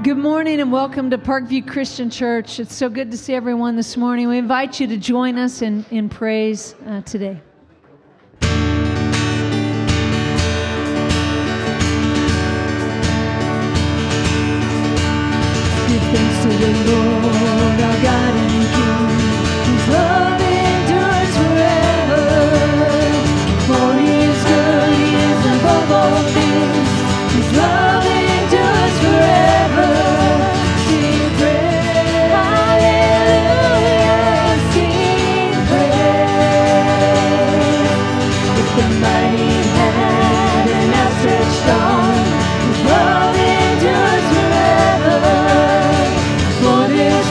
Good morning and welcome to Parkview Christian Church. It's so good to see everyone this morning. We invite you to join us in praise today. Give thanks to the Lord, our God and King, whose love endures forever. For He is good, He is above all things, His love endures forever. Sing praise, hallelujah, sing praise. With the mighty hand and outstretched arm, His love endures forever. For this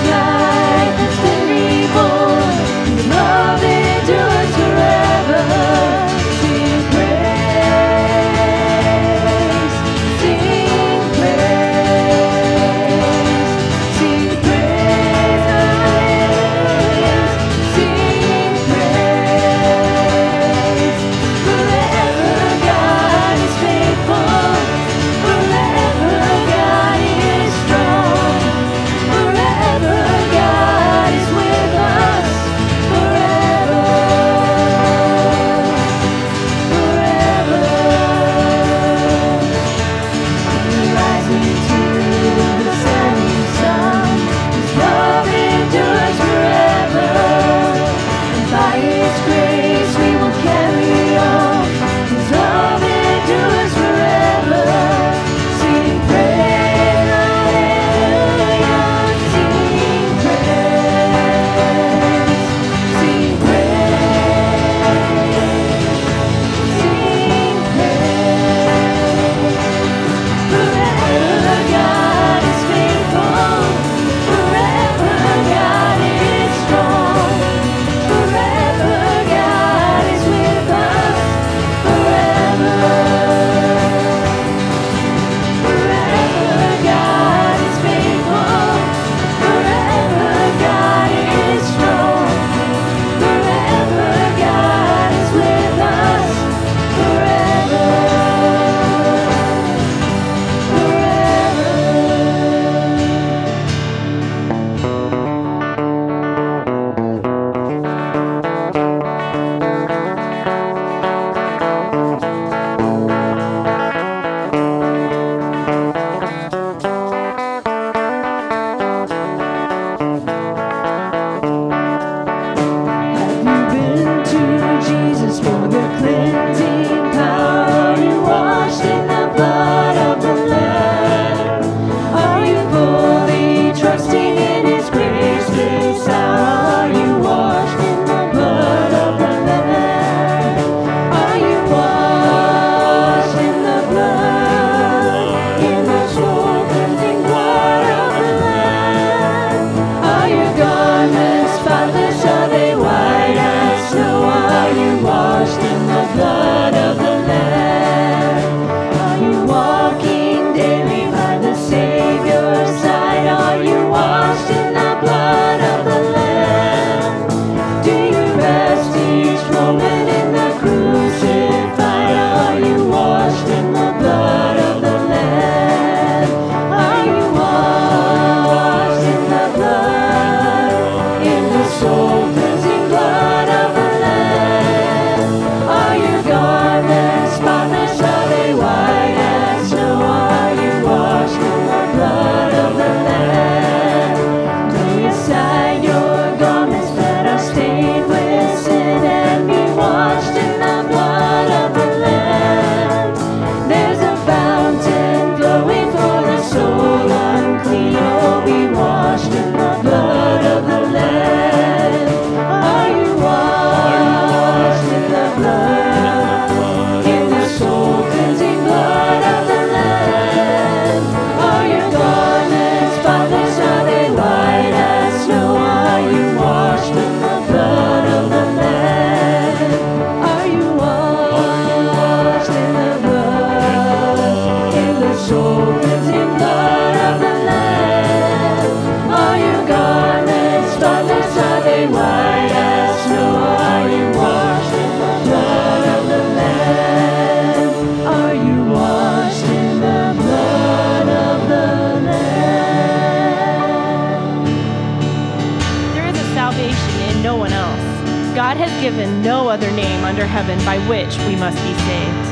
other name under heaven by which we must be saved.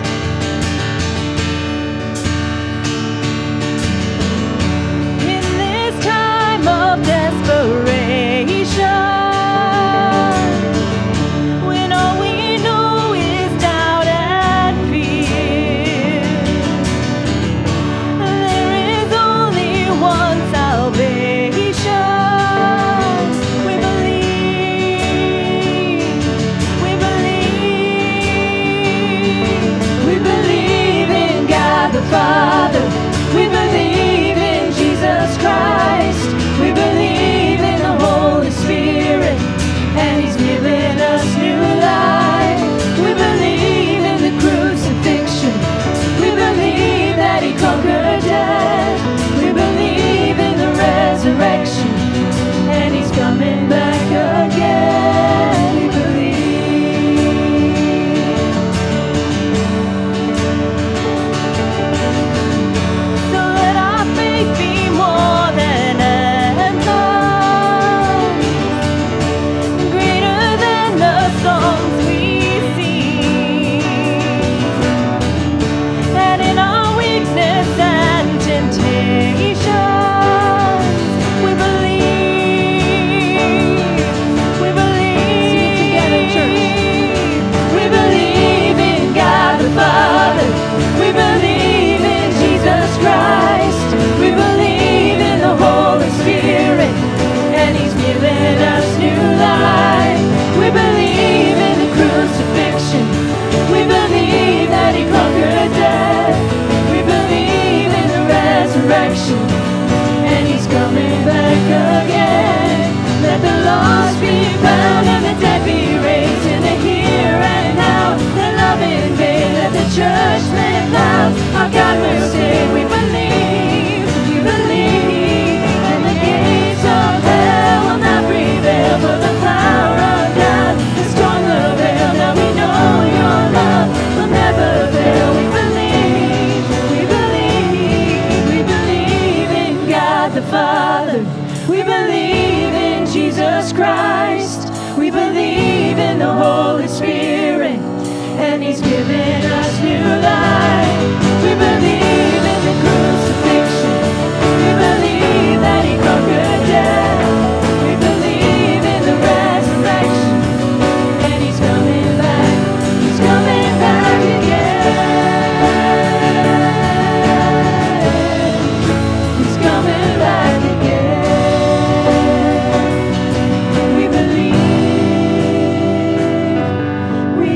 In this time of desperation, when all we know is doubt and fear, there is only one salvation. We believe, we believe, we believe in God the Father. We believe in Jesus Christ. We believe in the Holy Spirit, and He's given us new life. We believe in the crucifixion. We believe that He conquered death. We believe in the resurrection, and He's coming back again. We believe. So let our faith be more than anthems, greater than the songs we sing, and in our weakness and temptation, we believe, we believe. Sing it together, church. We believe in God the Father. We believe in Jesus Christ. We believe in the Holy Spirit, and He's given us new life. We believe in the crucifixion. We believe that He conquered death. We believe in the resurrection, and He's coming back again. Let the lost be found and the dead be raised in the here and now. Let love invade, let the church live loud. Our God will say, we believe, we believe, and the gates of hell will not prevail. For the power of God has torn the veil. Now we know your love will never fail. We believe, we believe, we believe in God the Father. We believe in Jesus Christ. We believe in the Holy Spirit, and He's given us new life. We believe in the crucifixion. We believe that He conquered death. We believe in the resurrection, and He's coming back. He's coming back again. He's coming back again. We believe, we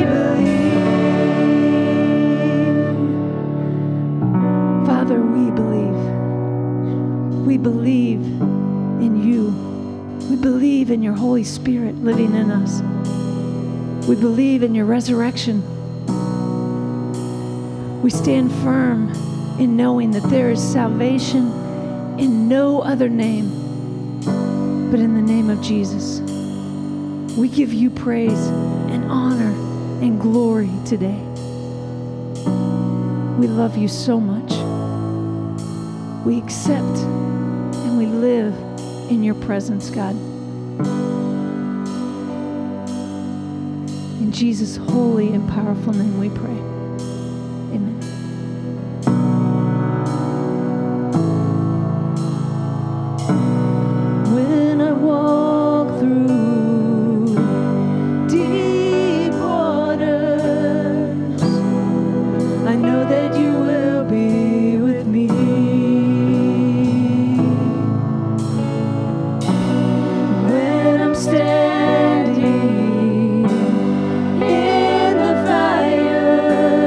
believe. Father, we believe. We believe in You. We believe in Your Holy Spirit living in us. We believe in Your resurrection. We stand firm in knowing that there is salvation in no other name but in the name of Jesus. We give You praise and honor and glory today. We love You so much. We accept and we live in Your presence, God. In Jesus' holy and powerful name we pray. Amen. When I walk through deep waters, I know that You will be with me. When I'm standing in the fire,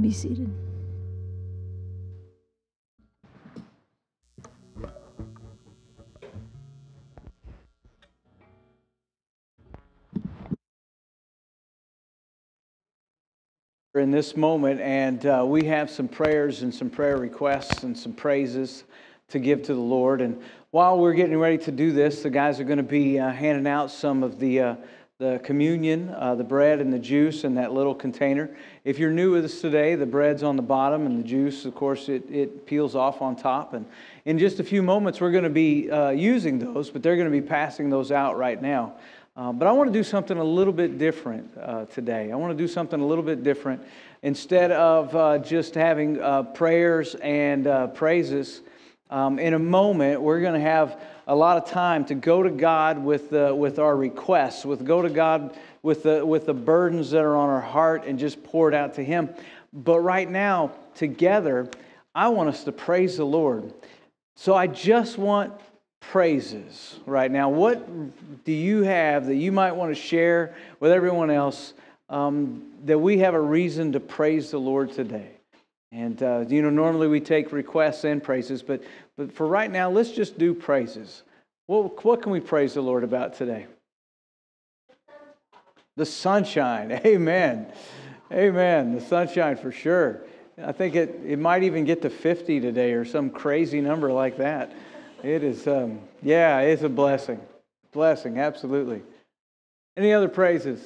be seated. In this moment, and we have some prayers and some prayer requests and some praises to give to the Lord. And while we're getting ready to do this, the guys are going to be handing out some of the communion, the bread and the juice in that little container. If you're new with us today, the bread's on the bottom, and the juice, of course, it peels off on top. And in just a few moments, we're going to be using those, but they're going to be passing those out right now. But I want to do something a little bit different today. I want to do something a little bit different. Instead of just having prayers and praises, in a moment, we're going to have a lot of time to go to God with our requests, go to God with the burdens that are on our heart and just pour it out to Him. But right now, together, I want us to praise the Lord. So I just want praises right now. What do you have that you might want to share with everyone else that we have a reason to praise the Lord today? And normally we take requests and praises, but for right now, let's just do praises. What can we praise the Lord about today? The sunshine. Amen. Amen. The sunshine for sure. I think it might even get to 50 today or some crazy number like that. It is, it's a blessing. Blessing, absolutely. Any other praises?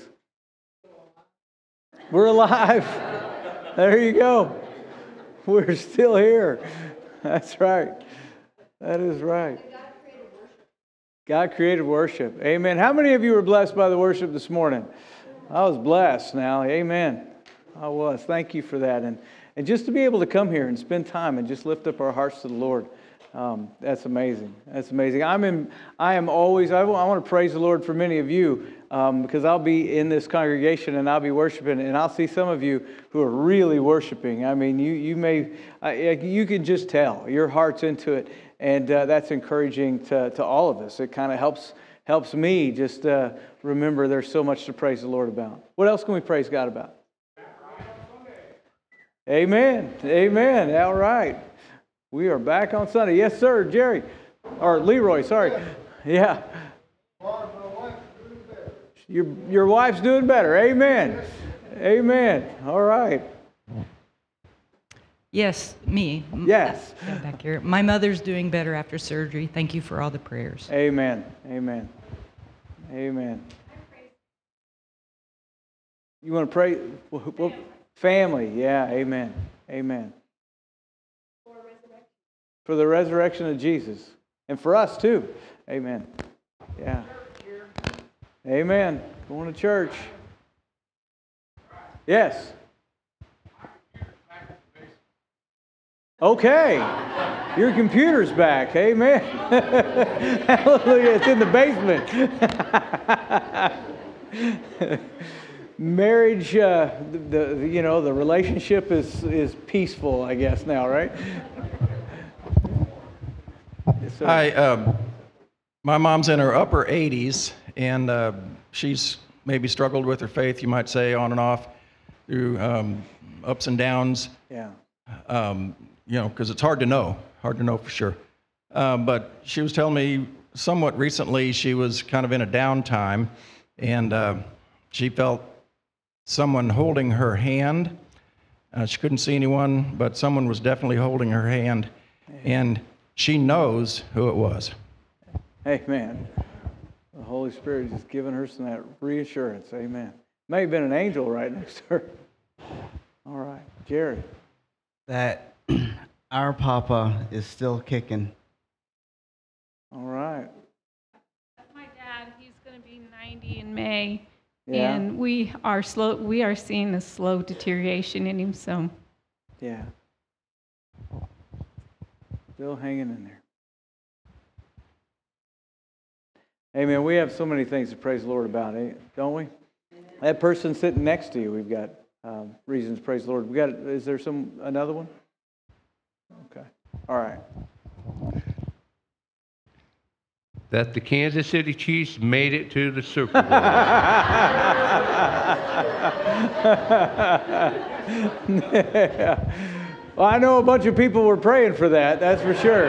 We're alive. There you go. We're still here. That's right. That is right. God created worship. Amen. How many of you were blessed by the worship this morning? I was blessed now. Amen. I was. Thank you for that. And just to be able to come here and spend time and just lift up our hearts to the Lord. That's amazing. That's amazing. I want to praise the Lord for many of you because I'll be in this congregation and I'll be worshiping, and I'll see some of you who are really worshiping. I mean, you can just tell your heart's into it, and that's encouraging to all of us. It kind of helps me just remember there's so much to praise the Lord about. What else can we praise God about? Amen. Amen. All right. We are back on Sunday. Yes, sir, Jerry. Or Leroy, sorry. Yeah. Your wife's doing better. Amen. Amen. All right. Yes, me. Yes. Back here. My mother's doing better after surgery. Thank you for all the prayers. Amen. Amen. Amen. You want to pray? Family. Yeah. Amen. Amen. For the resurrection of Jesus. And for us too. Amen. Yeah. Amen. Going to church. Yes. Okay. Your computer's back. Amen. Hallelujah. It's in the basement. Marriage, the relationship is peaceful, I guess, now, right? So, Hi, my mom's in her upper 80s, and she's maybe struggled with her faith, you might say, on and off through ups and downs. Yeah. Because it's hard to know for sure. But she was telling me somewhat recently she was kind of in a downtime, and she felt someone holding her hand. She couldn't see anyone, but someone was definitely holding her hand, and she knows who it was. Amen. The Holy Spirit is just giving her some that reassurance. Amen. May have been an angel right next to her. All right. Jerry. That our Papa is still kicking. All right. That's my dad. He's going to be 90 in May. Yeah. And we are seeing a slow deterioration in him, so. Yeah. Still hanging in there. Amen. We have so many things to praise the Lord about, don't we? That person sitting next to you, we've got reasons to praise the Lord. Is there another one? Okay. All right. that the Kansas City Chiefs made it to the Super Bowl. Yeah. Well, I know a bunch of people were praying for that, that's for sure.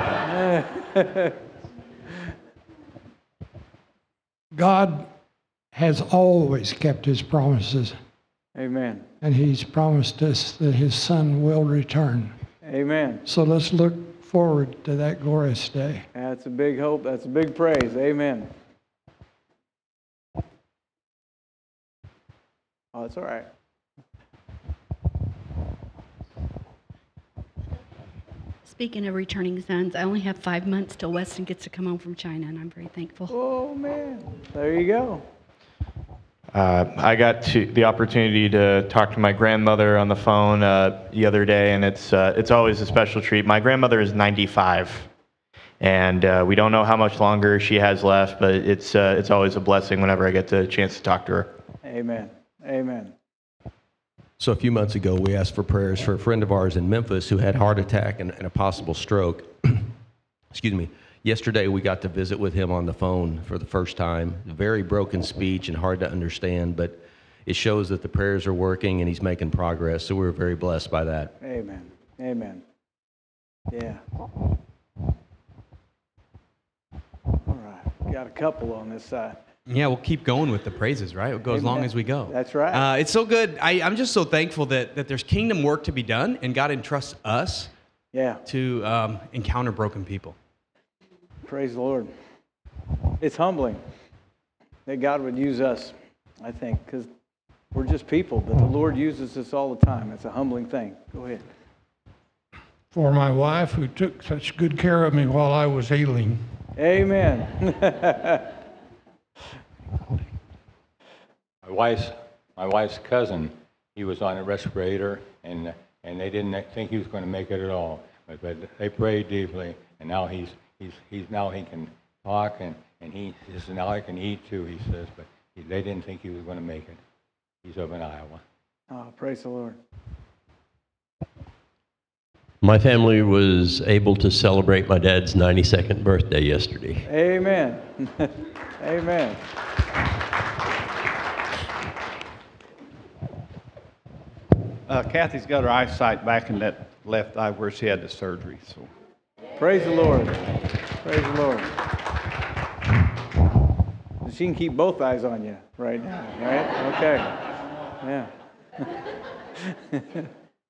God has always kept his promises, Amen. and he's promised us that his son will return. Amen. So let's look forward to that glorious day. That's a big hope. That's a big praise. Amen. Oh, that's all right. Speaking of returning sons, I only have 5 months till Weston gets to come home from China, and I'm very thankful. Oh, man. There you go. I got the opportunity to talk to my grandmother on the phone the other day, and it's always a special treat. My grandmother is 95, and we don't know how much longer she has left, but it's always a blessing whenever I get the chance to talk to her. Amen. Amen. So a few months ago, we asked for prayers for a friend of ours in Memphis who had a heart attack and a possible stroke. Excuse me. Yesterday, we got to visit with him on the phone for the first time. Very broken speech and hard to understand, but it shows that the prayers are working and he's making progress. So we're very blessed by that. Amen. Amen. Yeah. All right. Got a couple on this side. Yeah, we'll keep going with the praises, right? We'll go as long as we go. That's right. It's so good. I'm just so thankful that there's kingdom work to be done, and God entrusts us to encounter broken people. Praise the Lord. It's humbling that God would use us, I think, because we're just people, but the Lord uses us all the time. It's a humbling thing. Go ahead. For my wife, who took such good care of me while I was ailing. Amen. My wife's cousin, he was on a respirator, and they didn't think he was going to make it at all. But they prayed deeply, and now he can talk, and he says now I can eat too. He says, but they didn't think he was going to make it. He's up in Iowa. Oh, praise the Lord. My family was able to celebrate my dad's 92nd birthday yesterday. Amen. Amen. Kathy's got her eyesight back in that left eye where she had the surgery. So, praise the Lord. Praise the Lord. She can keep both eyes on you right now, right? Okay. Yeah.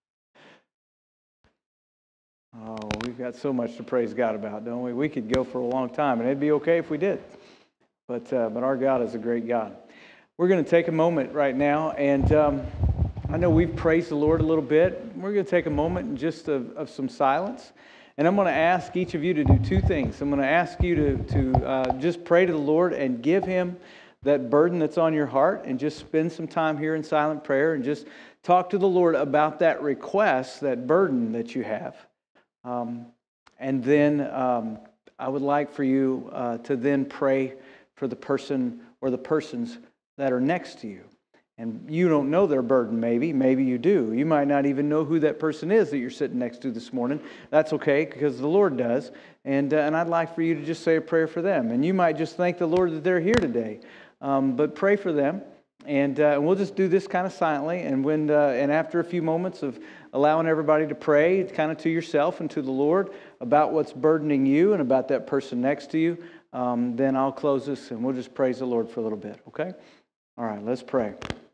Oh, we've got so much to praise God about, don't we? We could go for a long time, and it'd be okay if we did. But our God is a great God. We're going to take a moment right now, and I know we've praised the Lord a little bit. We're going to take a moment just of some silence, and I'm going to ask each of you to do two things. I'm going to ask you to just pray to the Lord and give Him that burden that's on your heart, and just spend some time here in silent prayer and just talk to the Lord about that request, that burden that you have. And then I would like for you to then pray for the person or the persons that are next to you. And you don't know their burden, maybe you do. You might not even know who that person is that you're sitting next to this morning. That's okay, because the Lord does. And I'd like for you to just say a prayer for them. And you might just thank the Lord that they're here today. But pray for them. And we'll just do this kind of silently. And and after a few moments of allowing everybody to pray kind of to yourself and to the Lord about what's burdening you and about that person next to you, then I'll close this and we'll just praise the Lord for a little bit, okay? All right, let's pray.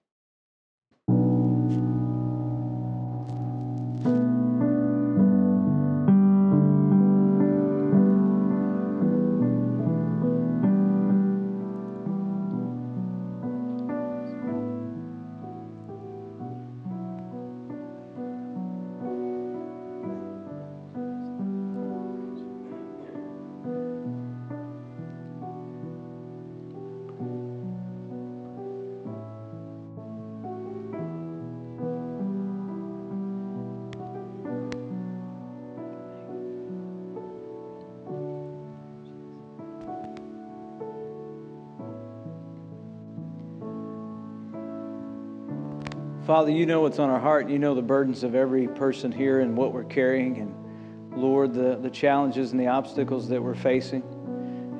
Father, you know what's on our heart. You know the burdens of every person here and what we're carrying. And Lord, the challenges and the obstacles that we're facing.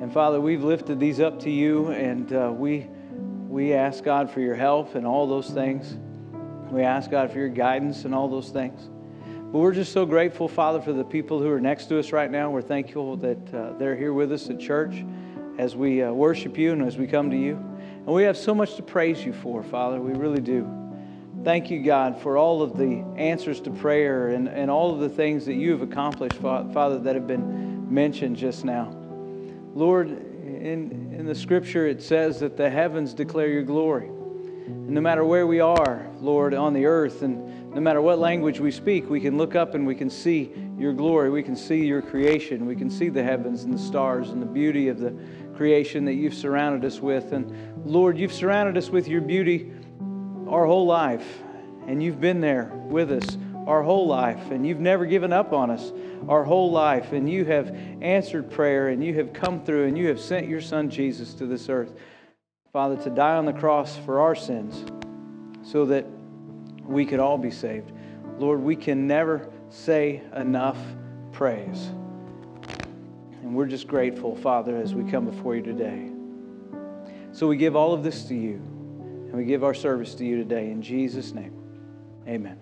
And Father, we've lifted these up to you, and we ask, God, for your help and all those things. We ask, God, for your guidance and all those things. But we're just so grateful, Father, for the people who are next to us right now. We're thankful that they're here with us at church as we worship you and as we come to you. And we have so much to praise you for, Father. We really do. Thank you, God, for all of the answers to prayer and all of the things that you have accomplished, Father, that have been mentioned just now. Lord, in the scripture it says that the heavens declare your glory. And no matter where we are, Lord, on the earth, and no matter what language we speak, we can look up and we can see your glory. We can see your creation. We can see the heavens and the stars and the beauty of the creation that you've surrounded us with. And Lord, you've surrounded us with your beauty our whole life. And you've been there with us our whole life. And you've never given up on us our whole life. And you have answered prayer, and you have come through, and you have sent your Son Jesus to this earth, Father, to die on the cross for our sins so that we could all be saved. Lord, we can never say enough praise. And we're just grateful, Father, as we come before you today. So we give all of this to you, and we give our service to you today in Jesus' name. Amen.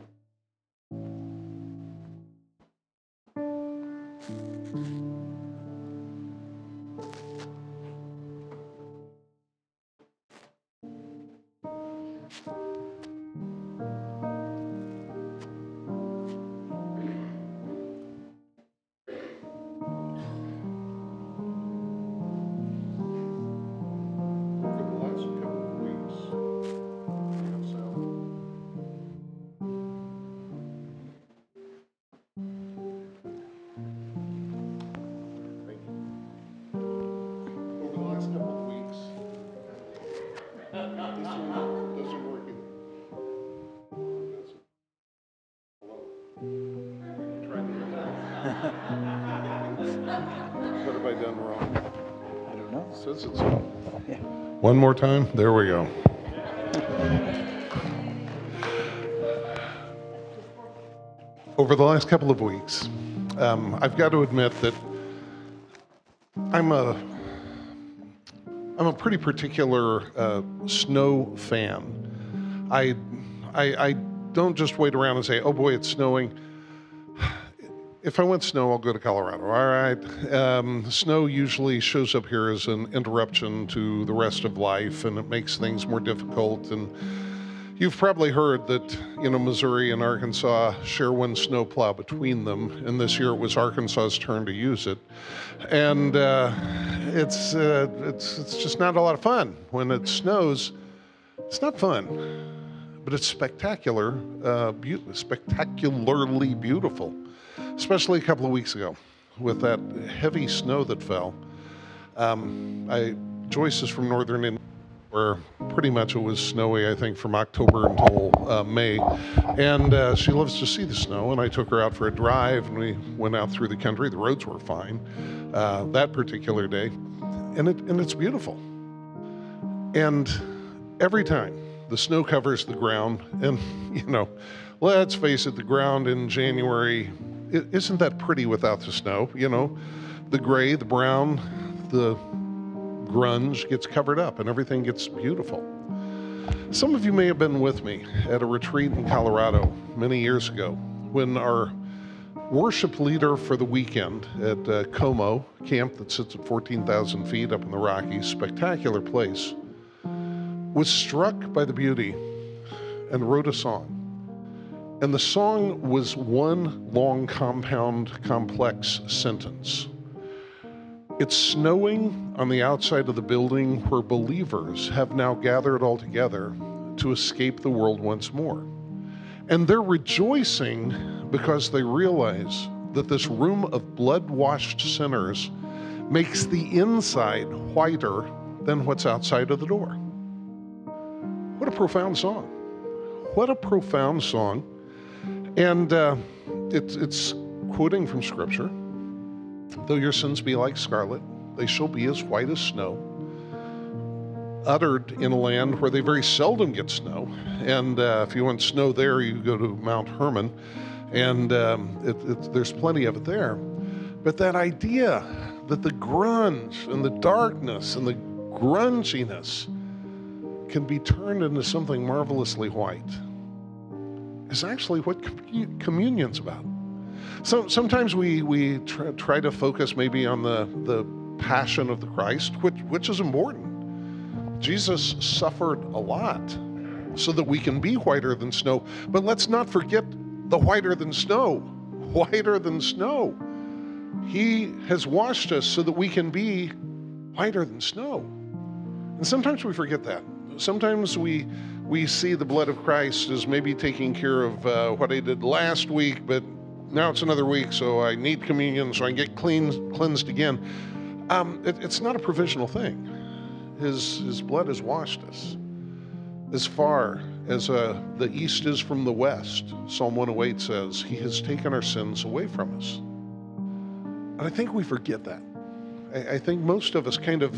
What have I done wrong? I don't know. It says it's on. Yeah. One more time. There we go. Over the last couple of weeks, I've got to admit that I'm a pretty particular snow fan. I don't just wait around and say, "Oh boy, it's snowing." If I want snow, I'll go to Colorado. All right. Snow usually shows up here as an interruption to the rest of life, and it makes things more difficult. And you've probably heard that, Missouri and Arkansas share one snowplow between them, and this year it was Arkansas's turn to use it. And it's just not a lot of fun. When it snows, it's not fun, but it's spectacular, spectacularly beautiful. Especially a couple of weeks ago with that heavy snow that fell. Joyce is from northern Indiana, where pretty much it was snowy, I think, from October until May. And she loves to see the snow, and I took her out for a drive, and we went out through the country. The roads were fine that particular day, and it's beautiful. And every time the snow covers the ground, and, let's face it, the ground in January, isn't that pretty without the snow? The gray, the brown, the grunge gets covered up and everything gets beautiful. Some of you may have been with me at a retreat in Colorado many years ago when our worship leader for the weekend at Como, camp that sits at 14,000 feet up in the Rockies, spectacular place, was struck by the beauty and wrote a song. And the song was one long, compound, complex sentence. It's snowing on the outside of the building where believers have now gathered all together to escape the world once more. And they're rejoicing because they realize that this room of blood-washed sinners makes the inside whiter than what's outside of the door. What a profound song. What a profound song. And it's quoting from Scripture. Though your sins be like scarlet, they shall be as white as snow. Uttered in a land where they very seldom get snow. And if you want snow there, you go to Mount Hermon. And there's plenty of it there. But that idea that the grunge and the darkness and the grunginess can be turned into something marvelously white is actually what communion's about. So sometimes we try to focus maybe on the passion of the Christ, which is important. Jesus suffered a lot so that we can be whiter than snow. But let's not forget the whiter than snow. Whiter than snow. He has washed us so that we can be whiter than snow. And sometimes we forget that. Sometimes we see the blood of Christ as maybe taking care of what I did last week, but now it's another week, so I need communion so I can get cleansed again. It's not a provisional thing. His blood has washed us. As far as the east is from the west, Psalm 108 says, he has taken our sins away from us. And I think we forget that. I think most of us kind of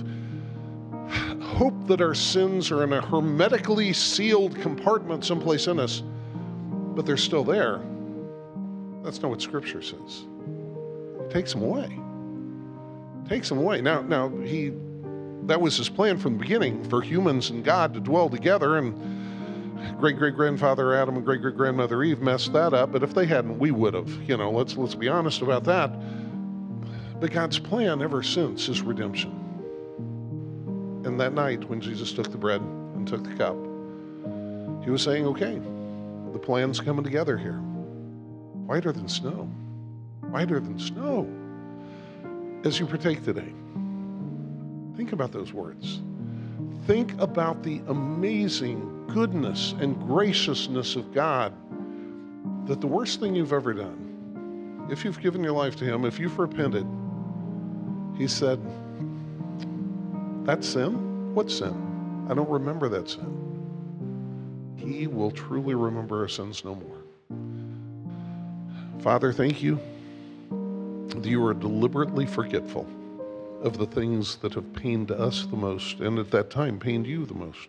hope that our sins are in a hermetically sealed compartment someplace in us, but they're still there. That's not what Scripture says. He takes them away. Takes them away. Now that was his plan from the beginning, for humans and God to dwell together, and great-great-grandfather Adam and great-great-grandmother Eve messed that up, but if they hadn't, we would have. Let's be honest about that. But God's plan ever since is redemption. And that night when Jesus took the bread and took the cup, he was saying, okay, the plan's coming together here. Whiter than snow. Whiter than snow. As you partake today, think about those words. Think about the amazing goodness and graciousness of God, that the worst thing you've ever done, if you've given your life to him, if you've repented, he said, that sin? What sin? I don't remember that sin. He will truly remember our sins no more. Father, thank you that you are deliberately forgetful of the things that have pained us the most, and at that time pained you the most.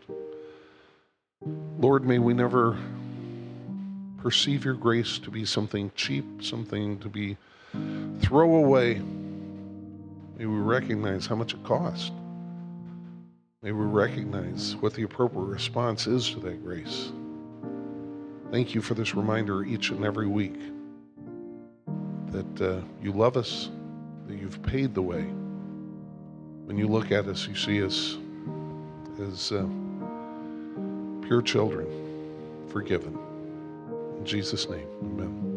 Lord, may we never perceive your grace to be something cheap, something to be throw away. May we recognize how much it cost. May we recognize what the appropriate response is to that grace. Thank you for this reminder each and every week that you love us, that you've paid the way. When you look at us, you see us as pure children, forgiven. In Jesus' name, amen.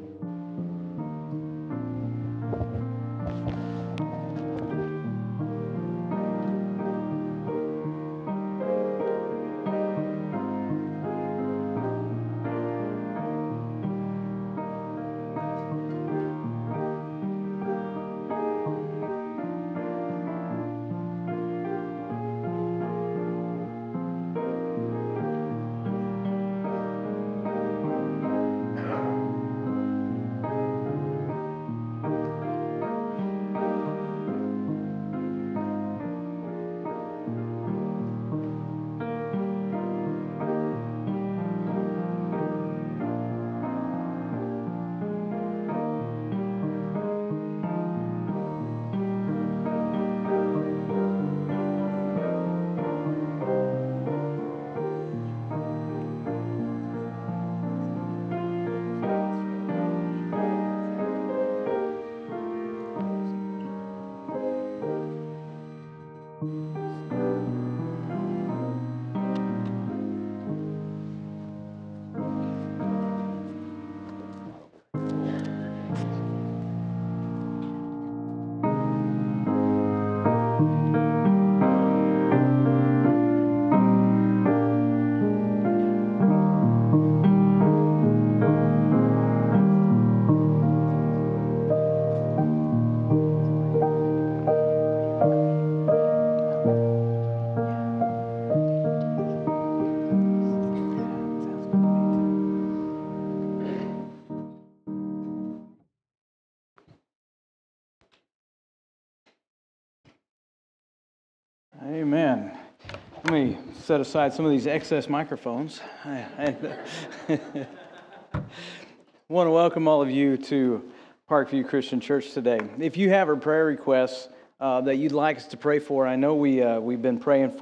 Amen. Let me set aside some of these excess microphones. I want to welcome all of you to Parkview Christian Church today. If you have a prayer request, that you'd like us to pray for. I know we've been praying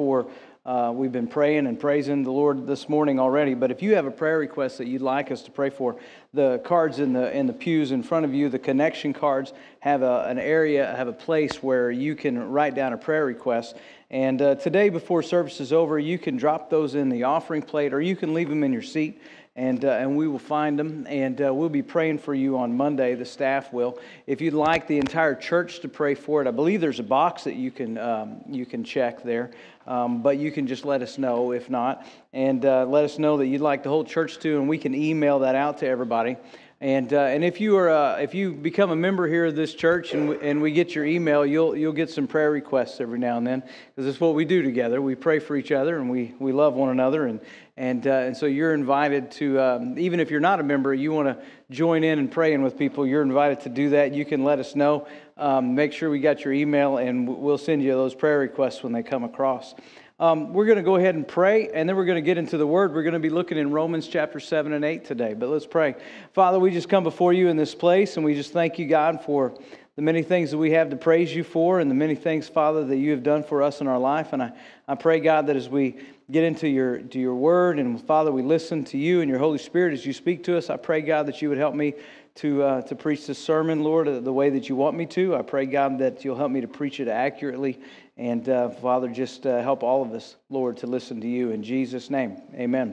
and praising the Lord this morning already, but if you have a prayer request that you'd like us to pray for, the cards in the pews in front of you, the connection cards, have a place where you can write down a prayer request. And today, before service is over, you can drop those in the offering plate, or you can leave them in your seat, and we will find them, and we'll be praying for you on Monday. The staff will. If you'd like the entire church to pray for it, I believe there's a box that you can check there, but you can just let us know if not, and let us know that you'd like the whole church to, and we can email that out to everybody. And if you become a member here of this church and we get your email, you'll get some prayer requests every now and then, because it's what we do together. We pray for each other and we love one another, and so you're invited to, even if you're not a member, you want to join in and praying with people, you're invited to do that. You can let us know. Make sure we got your email, and we'll send you those prayer requests when they come across. We're going to go ahead and pray, and then we're going to get into the Word. We're going to be looking in Romans chapter 7 and 8 today, but let's pray. Father, we just come before you in this place, and we just thank you, God, for the many things that we have to praise you for, and the many things, Father, that you have done for us in our life. And I pray, God, that as we get into your Word, and Father, we listen to you and your Holy Spirit as you speak to us, I pray, God, that you would help me to preach this sermon, Lord, the way that you want me to. I pray, God, that you'll help me to preach it accurately. And Father, just help all of us, Lord, to listen to you. In Jesus' name, amen.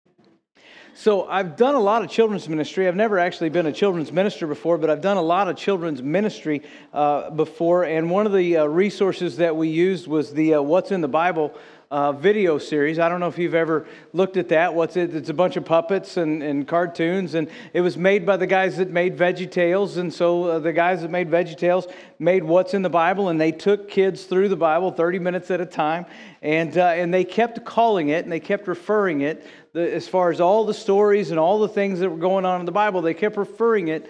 So I've done a lot of children's ministry. I've never actually been a children's minister before, but I've done a lot of children's ministry before. And one of the resources that we used was the What's in the Bible video series. I don't know if you've ever looked at that. It's a bunch of puppets and cartoons, and it was made by the guys that made VeggieTales. And so the guys that made VeggieTales made What's in the Bible, and they took kids through the Bible 30 minutes at a time, and they kept calling it, and they kept referring it, as far as all the stories and all the things that were going on in the Bible, they kept referring it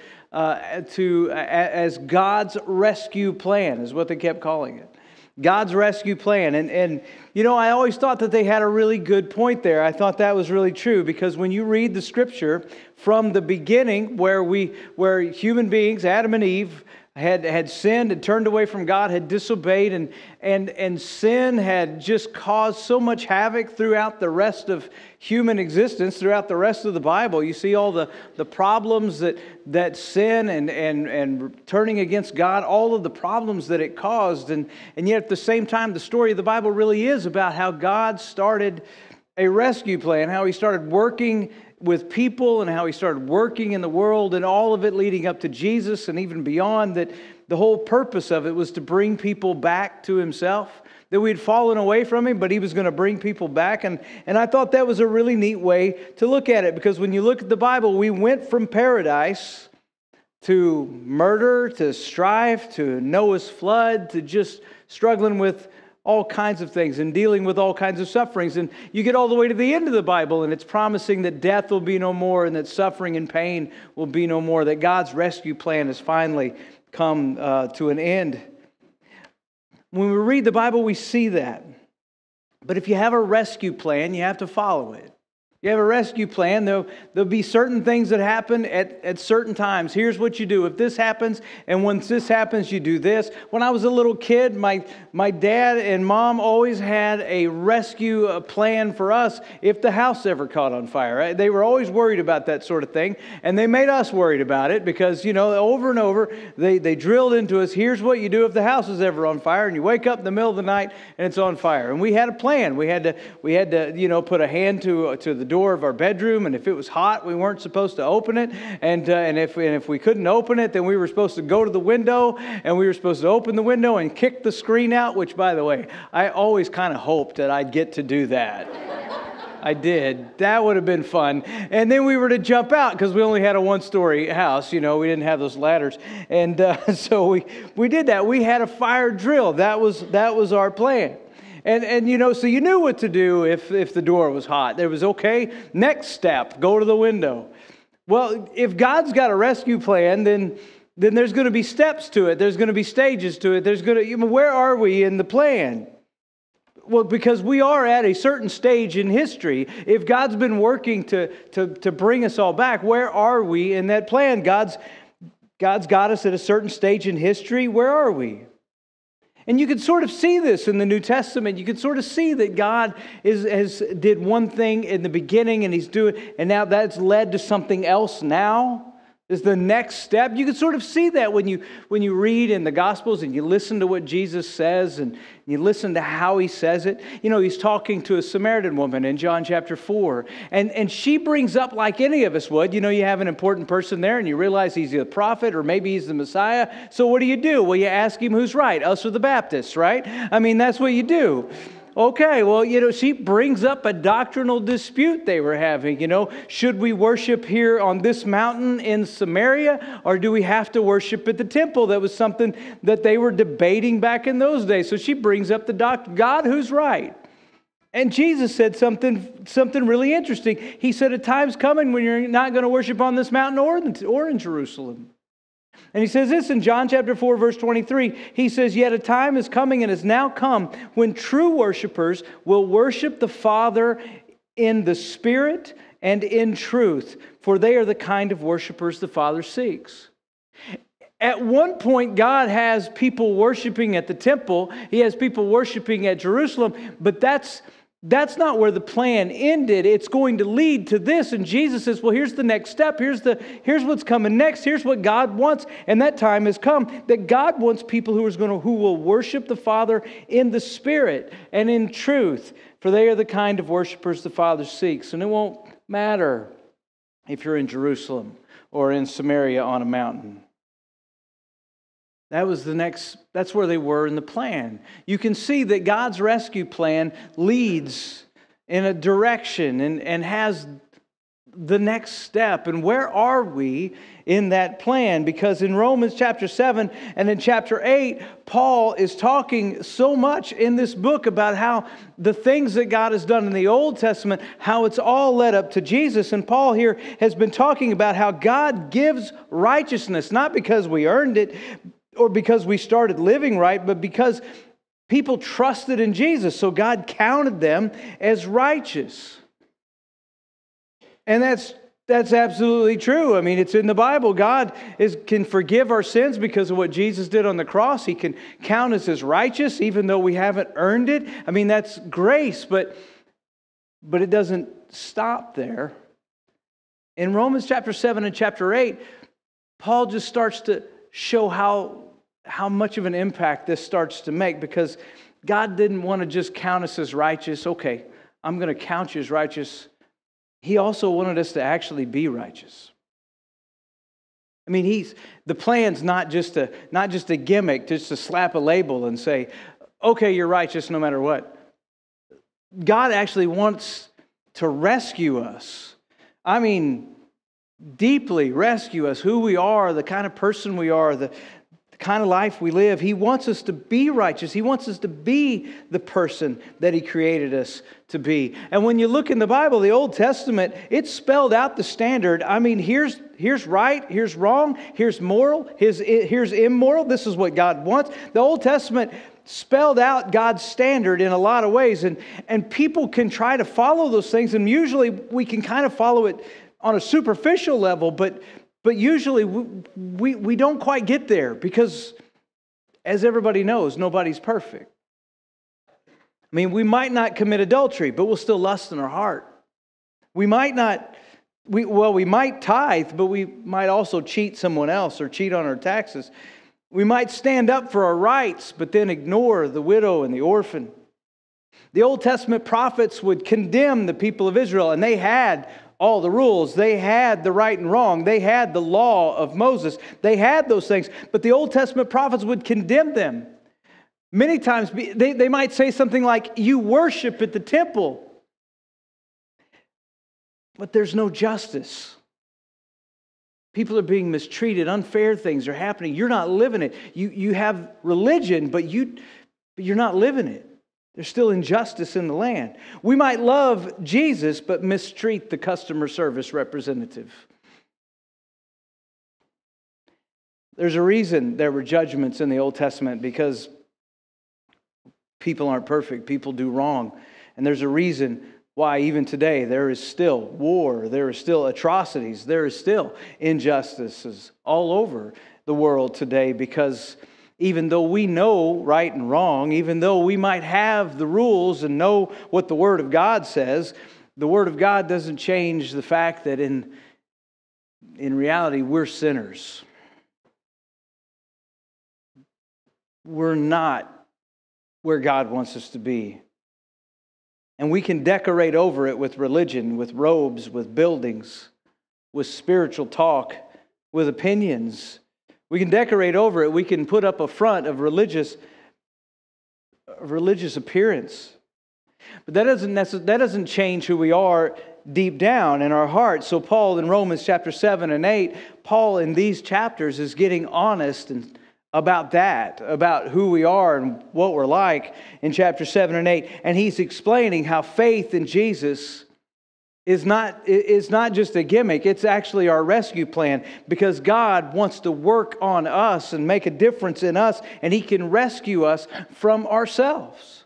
as God's rescue plan, is what they kept calling it. God's rescue plan. And you know, I always thought that they had a really good point there. I thought that was really true, because when you read the scripture from the beginning, where human beings, Adam and Eve, had sinned, had turned away from God, had disobeyed, and sin had just caused so much havoc throughout the rest of human existence, throughout the rest of the Bible. You see all the problems that sin and turning against God, all of the problems that it caused, and yet at the same time, the story of the Bible really is about how God started a rescue plan, how He started working with people and how He started working in the world, and all of it leading up to Jesus and even beyond, that the whole purpose of it was to bring people back to Himself, that we'd fallen away from Him, but He was going to bring people back. And I thought that was a really neat way to look at it, because when you look at the Bible, we went from paradise to murder, to strife, to Noah's flood, to just struggling with all kinds of things and dealing with all kinds of sufferings. And you get all the way to the end of the Bible, and it's promising that death will be no more, and that suffering and pain will be no more, that God's rescue plan has finally come to an end. When we read the Bible, we see that. But if you have a rescue plan, you have to follow it. You have a rescue plan. There'll be certain things that happen at certain times. Here's what you do. If this happens, and once this happens, you do this. When I was a little kid, my dad and mom always had a rescue plan for us if the house ever caught on fire. Right? They were always worried about that sort of thing, and they made us worried about it, because, you know, over and over, they drilled into us, here's what you do if the house is ever on fire, and you wake up in the middle of the night and it's on fire. And we had a plan. We had to you know, put a hand to the door of our bedroom, and if it was hot, we weren't supposed to open it, and if we couldn't open it, then we were supposed to go to the window, and we were supposed to open the window and kick the screen out, which, by the way, I always kind of hoped that I'd get to do that. I did. That would have been fun. And then we were to jump out, because we only had a one-story house. You know, we didn't have those ladders. And so we did that. We had a fire drill. That was our plan. And you know, so you knew what to do if the door was hot. There was, okay, next step, go to the window. Well, if God's got a rescue plan, then there's going to be steps to it. There's going to be stages to it. Where are we in the plan? Well, because we are at a certain stage in history. If God's been working to bring us all back, where are we in that plan? God's got us at a certain stage in history. Where are we? And you can sort of see this in the New Testament. You can sort of see that God did one thing in the beginning, and now that's led to something else now. Is the next step. You can sort of see that when you read in the Gospels and you listen to what Jesus says and you listen to how he says it. You know, he's talking to a Samaritan woman in John chapter 4. And she brings up, like any of us would, you know, you have an important person there and you realize he's a prophet or maybe he's the Messiah. So what do? Well, you ask him who's right, us or the Baptists, right? I mean, that's what you do. Okay, well, you know, she brings up a doctrinal dispute they were having. You know, should we worship here on this mountain in Samaria, or do we have to worship at the temple? That was something that they were debating back in those days. So she brings up the doctrine, God, who's right? And Jesus said something really interesting. He said, a time's coming when you're not going to worship on this mountain or in Jerusalem. And he says this in John chapter 4, verse 23. He says, yet a time is coming and has now come when true worshipers will worship the Father in the Spirit and in truth, for they are the kind of worshipers the Father seeks. At one point, God has people worshiping at the temple. He has people worshiping at Jerusalem, but that's not where the plan ended. It's going to lead to this. And Jesus says, well, here's the next step. Here's what's coming next. Here's what God wants. And that time has come that God wants people who will worship the Father in the Spirit and in truth. For they are the kind of worshipers the Father seeks. And it won't matter if you're in Jerusalem or in Samaria on a mountain. That's where they were in the plan. You can see that God's rescue plan leads in a direction and has the next step. And where are we in that plan? Because in Romans chapter 7 and in chapter 8, Paul is talking so much in this book about how the things that God has done in the Old Testament, how it's all led up to Jesus. And Paul here has been talking about how God gives righteousness, not because we earned it, or because we started living right, but because people trusted in Jesus. So God counted them as righteous. And that's absolutely true. I mean, it's in the Bible. God can forgive our sins because of what Jesus did on the cross. He can count us as righteous even though we haven't earned it. I mean, that's grace, but it doesn't stop there. In Romans chapter 7 and chapter 8, Paul just starts to show how much of an impact this starts to make, because God didn't want to just count us as righteous. Okay, I'm going to count you as righteous. He also wanted us to actually be righteous. I mean, the plan's not just a gimmick, just to slap a label and say, okay, you're righteous no matter what. God actually wants to rescue us. I mean, deeply rescue us, who we are, the kind of person we are, the kind of life we live. He wants us to be righteous. He wants us to be the person that He created us to be. And when you look in the Bible, the Old Testament, it spelled out the standard. I mean, here's right, here's wrong, here's moral, here's immoral. This is what God wants. The Old Testament spelled out God's standard in a lot of ways. And people can try to follow those things, and usually we can kind of follow it on a superficial level, but usually we don't quite get there, because, as everybody knows, nobody's perfect. I mean, we might not commit adultery, but we'll still lust in our heart. We might tithe, but we might also cheat someone else or cheat on our taxes. We might stand up for our rights, but then ignore the widow and the orphan. The Old Testament prophets would condemn the people of Israel, and they had all the rules. They had the right and wrong. They had the law of Moses. They had those things. But the Old Testament prophets would condemn them. Many times they might say something like, you worship at the temple, but there's no justice. People are being mistreated. Unfair things are happening. You're not living it. You have religion, but you're not living it. There's still injustice in the land. We might love Jesus, but mistreat the customer service representative. There's a reason there were judgments in the Old Testament, because people aren't perfect. People do wrong. And there's a reason why even today there is still war, there is still atrocities, there is still injustices all over the world today, because Even though we know right and wrong, even though we might have the rules and know what the Word of God says, the Word of God doesn't change the fact that in reality we're sinners. We're not where God wants us to be. And we can decorate over it with religion, with robes, with buildings, with spiritual talk, with opinions. We can decorate over it. We can put up a front of religious appearance. But that doesn't change who we are deep down in our hearts. So Paul in Romans chapter 7 and 8, Paul in these chapters is getting honest about that, about who we are and what we're like in chapter 7 and 8. And he's explaining how faith in Jesus is not just a gimmick, it's actually our rescue plan, because God wants to work on us and make a difference in us, and He can rescue us from ourselves.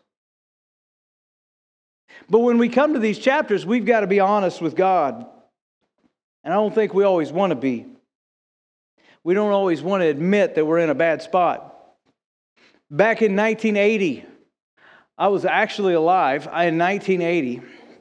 But when we come to these chapters, we've got to be honest with God. And I don't think we always want to be. We don't always want to admit that we're in a bad spot. Back in 1980, I was actually alive. In 1980,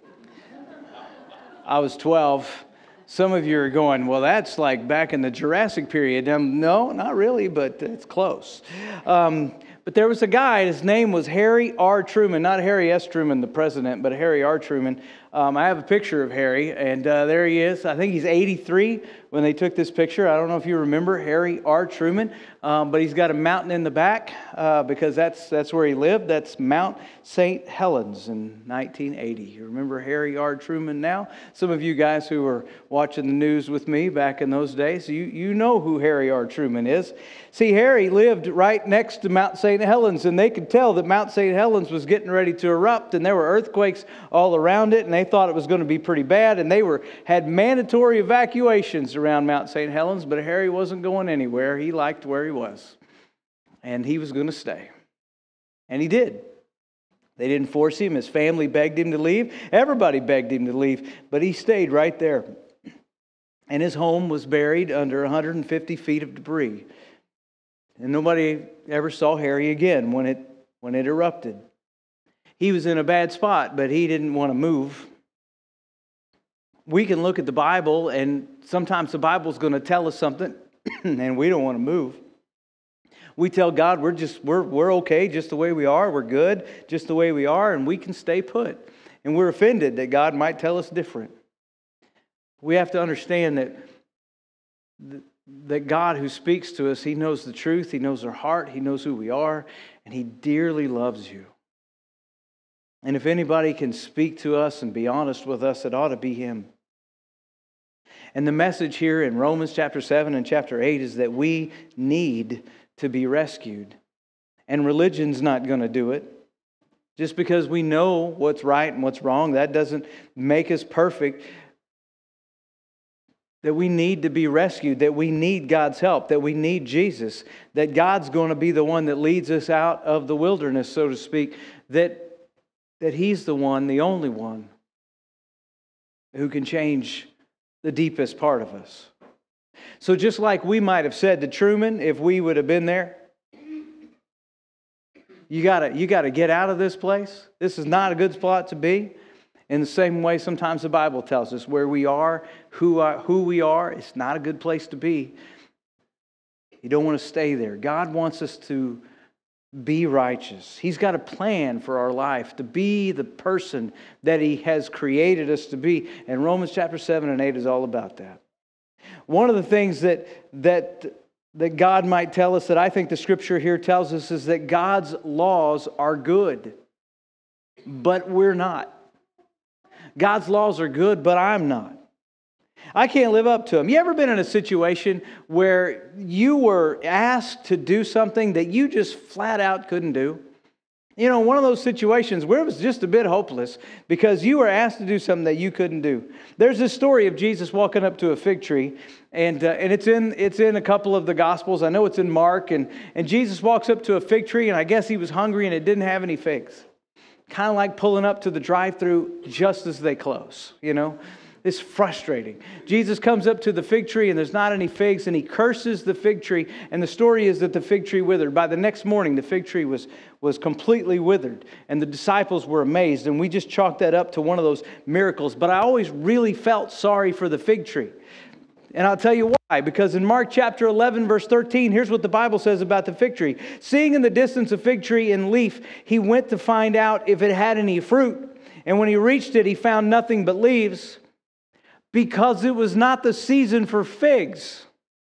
I was 12. Some of you are going, well, that's like back in the Jurassic period. No, not really, but it's close. But there was a guy, his name was Harry R. Truman, not Harry S. Truman, the president, but Harry R. Truman. I have a picture of Harry, and there he is. I think he's 83 when they took this picture. I don't know if you remember Harry R. Truman, but he's got a mountain in the back because that's where he lived. That's Mount St. Helens in 1980. You remember Harry R. Truman now? Some of you guys who were watching the news with me back in those days, you know who Harry R. Truman is. See, Harry lived right next to Mount St. Helens, and they could tell that Mount St. Helens was getting ready to erupt, and there were earthquakes all around it, and they thought it was going to be pretty bad, and they had mandatory evacuations around Mount St. Helens, but Harry wasn't going anywhere. He liked where he was, and he was going to stay. And he did. They didn't force him. His family begged him to leave. Everybody begged him to leave, but he stayed right there. And his home was buried under 150 feet of debris. And nobody ever saw Harry again when it erupted. He was in a bad spot, but he didn't want to move. We can look at the Bible, and sometimes the Bible's going to tell us something, and we don't want to move. We tell God we're okay just the way we are, we're good just the way we are, and we can stay put. And we're offended that God might tell us different. We have to understand that God who speaks to us, He knows the truth, He knows our heart, He knows who we are, and He dearly loves you. And if anybody can speak to us and be honest with us, it ought to be Him. And the message here in Romans chapter 7 and chapter 8 is that we need to be rescued. And religion's not going to do it. Just because we know what's right and what's wrong, that doesn't make us perfect. That we need to be rescued, that we need God's help, that we need Jesus, that God's going to be the one that leads us out of the wilderness, so to speak, that He's the one, the only one, who can change the deepest part of us. So just like we might have said to Truman, if we would have been there, you gotta get out of this place. This is not a good spot to be. In the same way, sometimes the Bible tells us where we are, who we are, it's not a good place to be. You don't want to stay there. God wants us to be righteous. He's got a plan for our life to be the person that He has created us to be. And Romans chapter 7 and 8 is all about that. One of the things that God might tell us, that I think the Scripture here tells us, is that God's laws are good, but we're not. God's laws are good, but I'm not. I can't live up to them. You ever been in a situation where you were asked to do something that you just flat out couldn't do? You know, one of those situations where it was just a bit hopeless because you were asked to do something that you couldn't do. There's this story of Jesus walking up to a fig tree, and it's in a couple of the Gospels. I know it's in Mark, and Jesus walks up to a fig tree, and I guess he was hungry and it didn't have any figs. Kind of like pulling up to the drive-thru just as they close, you know. It's frustrating. Jesus comes up to the fig tree and there's not any figs, and he curses the fig tree. And the story is that the fig tree withered. By the next morning, the fig tree was completely withered. And the disciples were amazed. And we just chalked that up to one of those miracles. But I always really felt sorry for the fig tree. And I'll tell you why. Because in Mark chapter 11, verse 13, here's what the Bible says about the fig tree. Seeing in the distance a fig tree in leaf, he went to find out if it had any fruit. And when he reached it, he found nothing but leaves, because it was not the season for figs.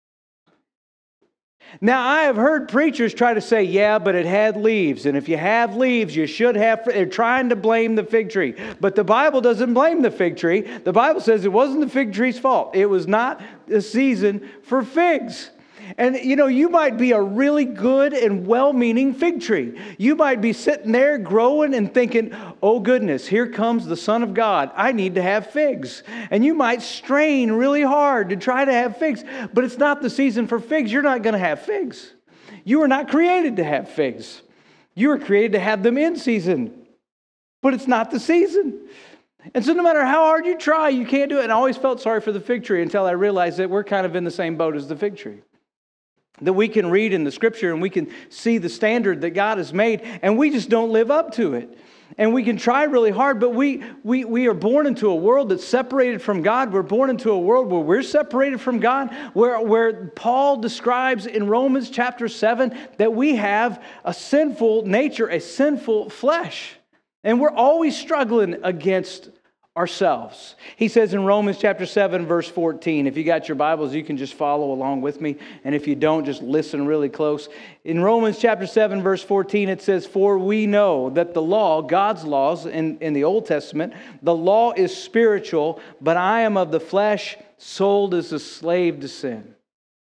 Now, I have heard preachers try to say, yeah, but it had leaves. And if you have leaves, you should have... They're trying to blame the fig tree. But the Bible doesn't blame the fig tree. The Bible says it wasn't the fig tree's fault. It was not the season for figs. And, you know, you might be a really good and well-meaning fig tree. You might be sitting there growing and thinking, oh goodness, here comes the Son of God. I need to have figs. And you might strain really hard to try to have figs. But it's not the season for figs. You're not going to have figs. You were not created to have figs. You were created to have them in season. But it's not the season. And so no matter how hard you try, you can't do it. And I always felt sorry for the fig tree until I realized that we're kind of in the same boat as the fig tree. That we can read in the Scripture and we can see the standard that God has made, and we just don't live up to it. And we can try really hard, but we are born into a world that's separated from God. We're born into a world where we're separated from God, where Paul describes in Romans chapter 7 that we have a sinful nature, a sinful flesh. And we're always struggling against ourselves. He says in Romans chapter 7, verse 14, if you got your Bibles, you can just follow along with me. And if you don't, just listen really close. In Romans chapter 7, verse 14, it says, for we know that the law, God's laws in the Old Testament, the law is spiritual, but I am of the flesh, sold as a slave to sin.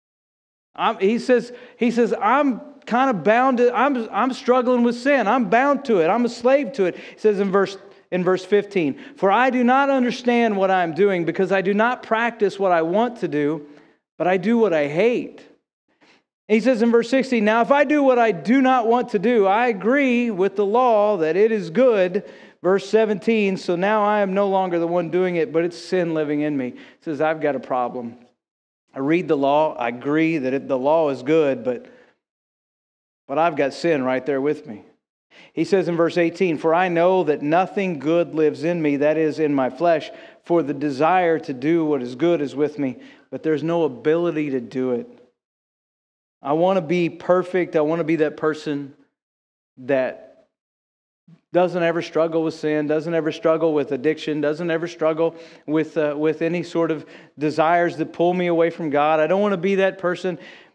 He says, I'm kind of bound to, I'm struggling with sin. I'm bound to it. I'm a slave to it. He says in verse 15, for I do not understand what I am doing, because I do not practice what I want to do, but I do what I hate. And he says in verse 16, now if I do what I do not want to do, I agree with the law that it is good. Verse 17, so now I am no longer the one doing it, but it's sin living in me. He says, I've got a problem. I read the law, I agree that the law is good, but I've got sin right there with me. He says in verse 18, for I know that nothing good lives in me, that is, in my flesh, for the desire to do what is good is with me, but there's no ability to do it. I want to be perfect. I want to be that person that doesn't ever struggle with sin, doesn't ever struggle with addiction, doesn't ever struggle with any sort of desires that pull me away from God. I don't want to be that person.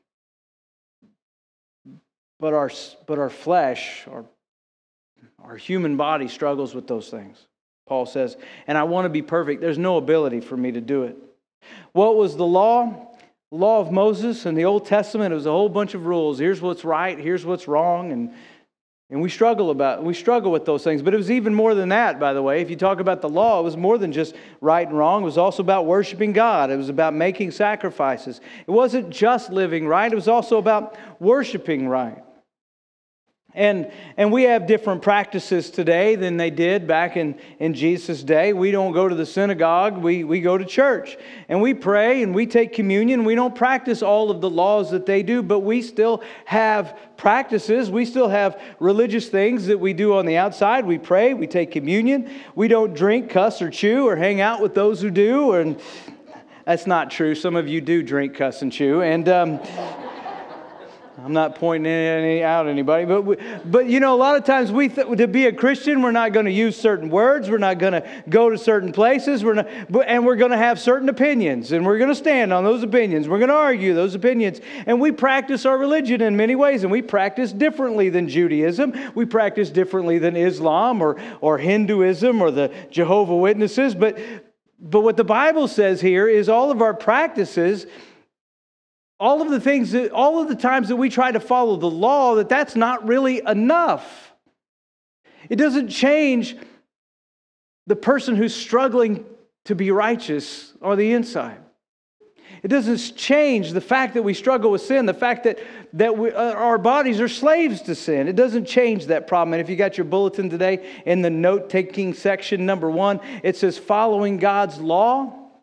But our flesh, our human body struggles with those things, Paul says. And I want to be perfect. There's no ability for me to do it. What was the law? The law of Moses in the Old Testament, it was a whole bunch of rules. Here's what's right, here's what's wrong, and we struggle with those things. But it was even more than that, by the way. If you talk about the law, it was more than just right and wrong. It was also about worshiping God. It was about making sacrifices. It wasn't just living right. It was also about worshiping right. And we have different practices today than they did back in Jesus' day. We don't go to the synagogue. We go to church. And we pray and we take communion. We don't practice all of the laws that they do, but we still have practices. We still have religious things that we do on the outside. We pray. We take communion. We don't drink, cuss, or chew, or hang out with those who do. And that's not true. Some of you do drink, cuss, and chew. And I'm not pointing out anybody, but you know, a lot of times to be a Christian, we're not going to use certain words, we're not going to go to certain places, and we're going to have certain opinions, and we're going to stand on those opinions, we're going to argue those opinions, and we practice our religion in many ways, and we practice differently than Judaism, we practice differently than Islam or Hinduism or the Jehovah's Witnesses, but what the Bible says here is all of our practices, all of the times that we try to follow the law, that's not really enough. It doesn't change the person who's struggling to be righteous on the inside. It doesn't change the fact that we struggle with sin, the fact that our bodies are slaves to sin. It doesn't change that problem. And if you got your bulletin today, in the note-taking section, number 1, it says following God's law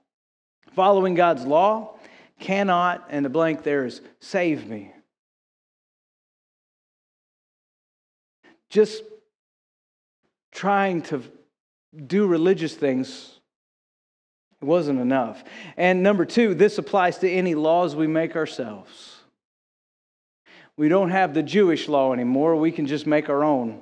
Following God's law cannot, and the blank there is, save me. Just trying to do religious things wasn't enough. And number two, this applies to any laws we make ourselves. We don't have the Jewish law anymore. We can just make our own.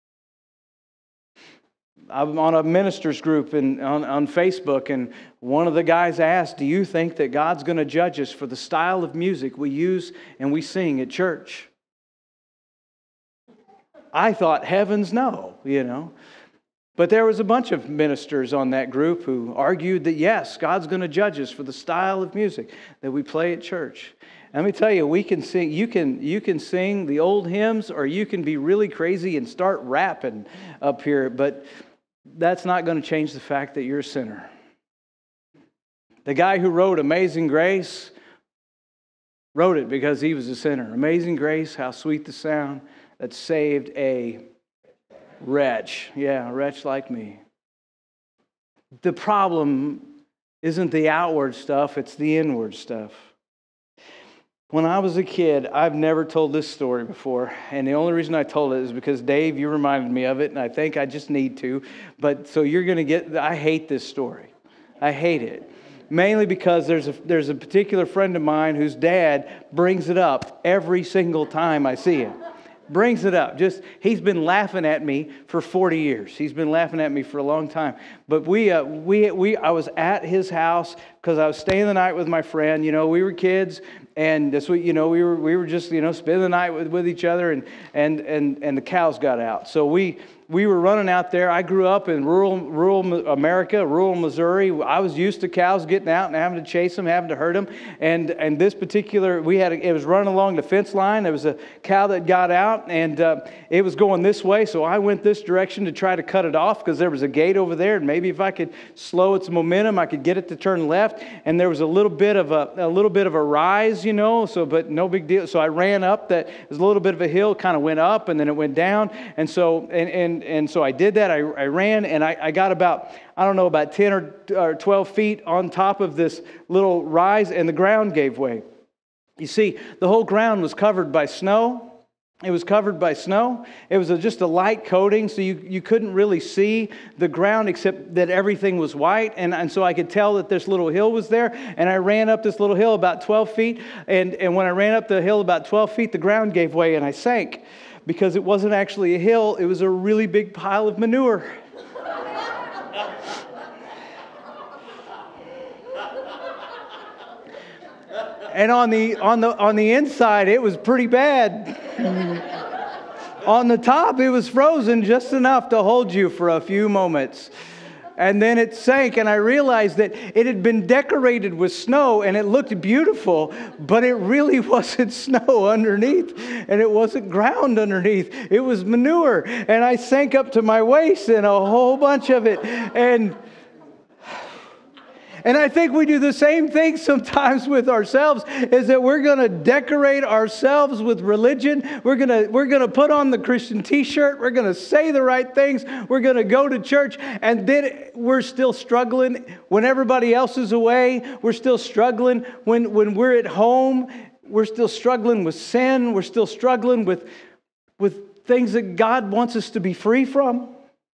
I'm on a ministers group on Facebook, and one of the guys asked, do you think that God's going to judge us for the style of music we use and we sing at church? I thought, heavens no, But there was a bunch of ministers on that group who argued that, yes, God's going to judge us for the style of music that we play at church. Let me tell you, we can sing. You can sing the old hymns, or you can be really crazy and start rapping up here, but that's not going to change the fact that you're a sinner. The guy who wrote Amazing Grace wrote it because he was a sinner. Amazing grace, how sweet the sound that saved a wretch. Yeah, a wretch like me. The problem isn't the outward stuff, it's the inward stuff. When I was a kid, I've never told this story before, and the only reason I told it is because, Dave, you reminded me of it, and I think I just need to. But so you're going to get, I hate this story. I hate it. Mainly because there's a particular friend of mine whose dad brings it up every single time I see him. Brings it up. He's been laughing at me for 40 years. He's been laughing at me for a long time. But I was at his house because I was staying the night with my friend. We were kids, and this week, we were just spending the night with each other, and the cows got out. So we were running out there. I grew up in rural America, rural Missouri. I was used to cows getting out and having to chase them, having to herd them. And this particular, it was running along the fence line. There was a cow that got out, and it was going this way. So I went this direction to try to cut it off because there was a gate over there, and maybe if I could slow its momentum, I could get it to turn left. And there was a little bit of a rise, but no big deal. So I ran up that. It was a little bit of a hill, kind of went up, and then it went down. And so so I did that. I ran, and I got about 10 or 12 feet on top of this little rise, and the ground gave way. You see, the whole ground was covered by snow. It was covered by snow. It was just a light coating, so you couldn't really see the ground except that everything was white. And so I could tell that this little hill was there. And I ran up this little hill about 12 feet. And when I ran up the hill about 12 feet, the ground gave way and I sank. Because it wasn't actually a hill, it was a really big pile of manure. And on the inside, it was pretty bad. On the top, it was frozen just enough to hold you for a few moments. And then it sank, and I realized that it had been decorated with snow, and it looked beautiful, but it really wasn't snow underneath, and it wasn't ground underneath. It was manure, and I sank up to my waist in a whole bunch of it. And I think we do the same thing sometimes with ourselves, is that we're going to decorate ourselves with religion. We're going to put on the Christian t-shirt. We're going to say the right things. We're going to go to church. And then we're still struggling when everybody else is away. We're still struggling when we're at home. We're still struggling with sin. We're still struggling with things that God wants us to be free from.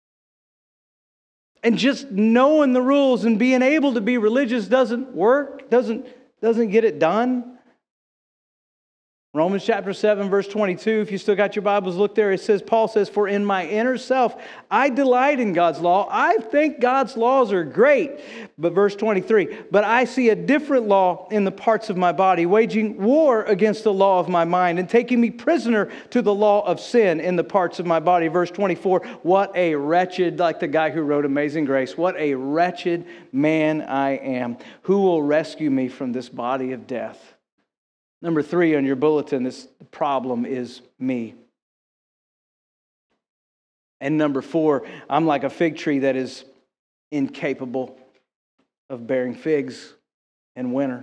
And just knowing the rules and being able to be religious doesn't work, doesn't get it done. Romans chapter 7, verse 22, if you still got your Bibles, look there. It says, Paul says, for in my inner self, I delight in God's law. I think God's laws are great. But verse 23, but I see a different law in the parts of my body, waging war against the law of my mind and taking me prisoner to the law of sin in the parts of my body. Verse 24, what a wretched, like the guy who wrote Amazing Grace, what a wretched man I am. Who will rescue me from this body of death? Number 3 on your bulletin, this problem is me. And number 4, I'm like a fig tree that is incapable of bearing figs in winter.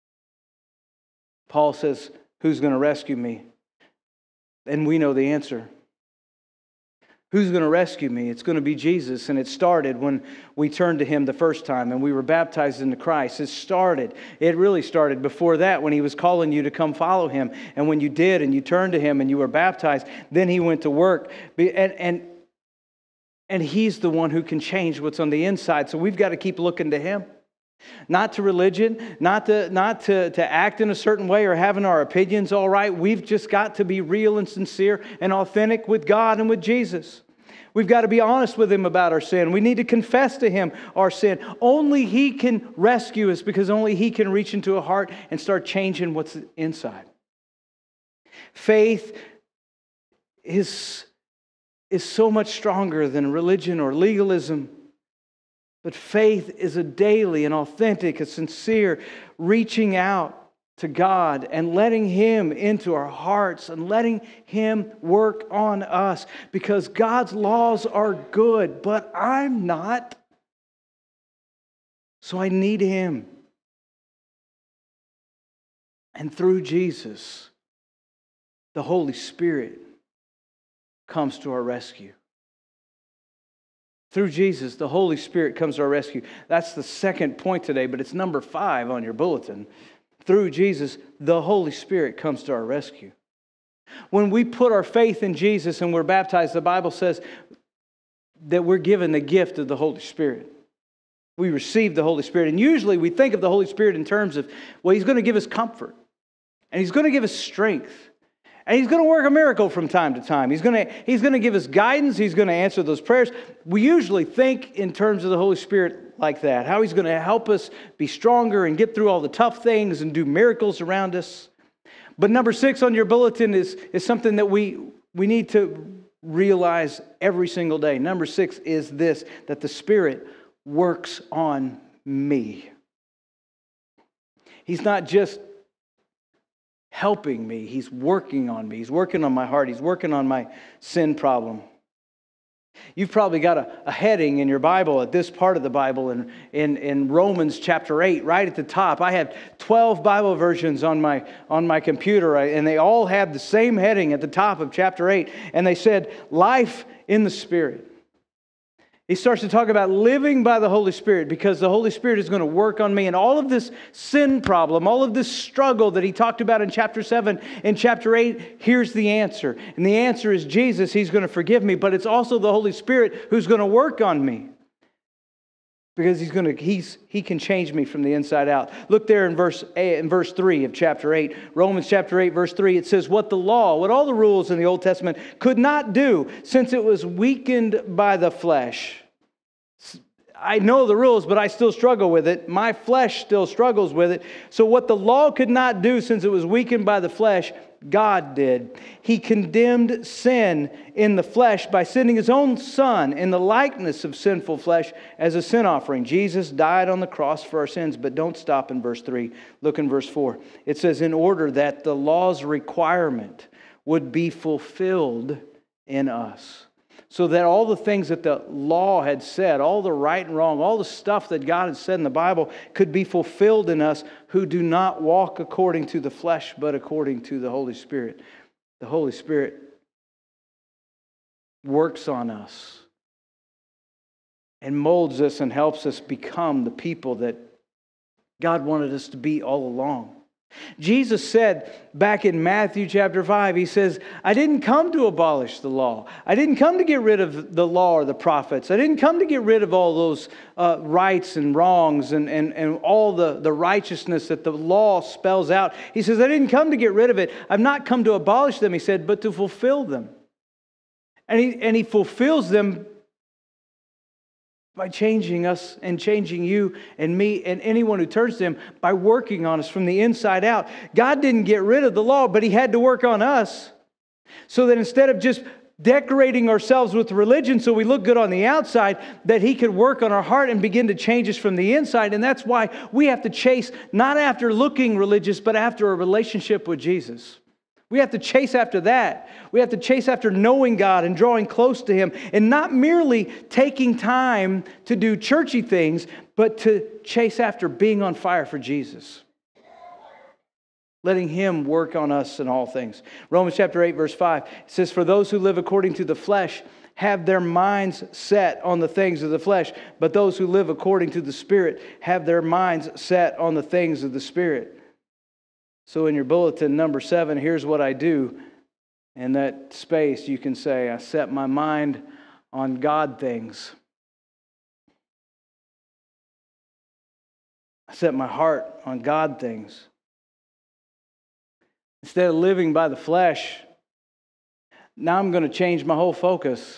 Paul says, who's going to rescue me? And we know the answer. Who's going to rescue me? It's going to be Jesus. And it started when we turned to Him the first time and we were baptized into Christ. It really started before that when He was calling you to come follow Him. And when you did and you turned to Him and you were baptized, then He went to work. And He's the one who can change what's on the inside. So we've got to keep looking to Him. Not to religion, not to act in a certain way or having our opinions all right. We've just got to be real and sincere and authentic with God and with Jesus. We've got to be honest with Him about our sin. We need to confess to Him our sin. Only He can rescue us because only He can reach into a heart and start changing what's inside. Faith is so much stronger than religion or legalism. But faith is a daily and authentic, a sincere reaching out to God and letting Him into our hearts and letting Him work on us. Because God's laws are good, but I'm not. So I need Him. And through Jesus, the Holy Spirit comes to our rescue. Through Jesus, the Holy Spirit comes to our rescue. That's the second point today, but it's number 5 on your bulletin. Through Jesus, the Holy Spirit comes to our rescue. When we put our faith in Jesus and we're baptized, the Bible says that we're given the gift of the Holy Spirit. We receive the Holy Spirit. And usually we think of the Holy Spirit in terms of, well, He's going to give us comfort. And He's going to give us strength. And He's going to work a miracle from time to time. He's going to give us guidance. He's going to answer those prayers. We usually think in terms of the Holy Spirit like that. How He's going to help us be stronger and get through all the tough things and do miracles around us. But number 6 on your bulletin is something that we need to realize every single day. Number 6 is this, that the Spirit works on me. He's not just helping me. He's working on me. He's working on my heart. He's working on my sin problem. You've probably got a heading in your Bible at this part of the Bible in Romans chapter 8, right at the top. I have 12 Bible versions on my computer, and they all have the same heading at the top of chapter 8. And they said, life in the Spirit. He starts to talk about living by the Holy Spirit because the Holy Spirit is going to work on me. And all of this sin problem, all of this struggle that he talked about in chapter 7, in chapter 8, here's the answer. And the answer is Jesus. He's going to forgive me. But it's also the Holy Spirit who's going to work on me. Because he can change me from the inside out. Look there in verse 3 of chapter 8. Romans chapter 8, verse 3. It says, what all the rules in the Old Testament could not do, since it was weakened by the flesh. I know the rules, but I still struggle with it. My flesh still struggles with it. So what the law could not do, since it was weakened by the flesh, God did. He condemned sin in the flesh by sending His own Son in the likeness of sinful flesh as a sin offering. Jesus died on the cross for our sins, but don't stop in verse 3. Look in verse 4. It says, in order that the law's requirement would be fulfilled in us. So that all the things that the law had said, all the right and wrong, all the stuff that God had said in the Bible could be fulfilled in us who do not walk according to the flesh, but according to the Holy Spirit. The Holy Spirit works on us and molds us and helps us become the people that God wanted us to be all along. Jesus said back in Matthew chapter 5, He says, I didn't come to abolish the law. I didn't come to get rid of the law or the prophets. I didn't come to get rid of all those rights and wrongs and all the righteousness that the law spells out. He says, I didn't come to get rid of it. I've not come to abolish them, He said, but to fulfill them. And He fulfills them by changing us and changing you and me and anyone who turns to Him by working on us from the inside out. God didn't get rid of the law, but He had to work on us so that instead of just decorating ourselves with religion so we look good on the outside, that He could work on our heart and begin to change us from the inside. And that's why we have to chase not after looking religious, but after a relationship with Jesus. We have to chase after that. We have to chase after knowing God and drawing close to Him and not merely taking time to do churchy things, but to chase after being on fire for Jesus. Letting Him work on us in all things. Romans chapter 8, verse 5, it says, for those who live according to the flesh have their minds set on the things of the flesh, but those who live according to the Spirit have their minds set on the things of the Spirit. So in your bulletin, number 7, here's what I do. In that space, you can say, I set my mind on God things. I set my heart on God things. Instead of living by the flesh, now I'm going to change my whole focus.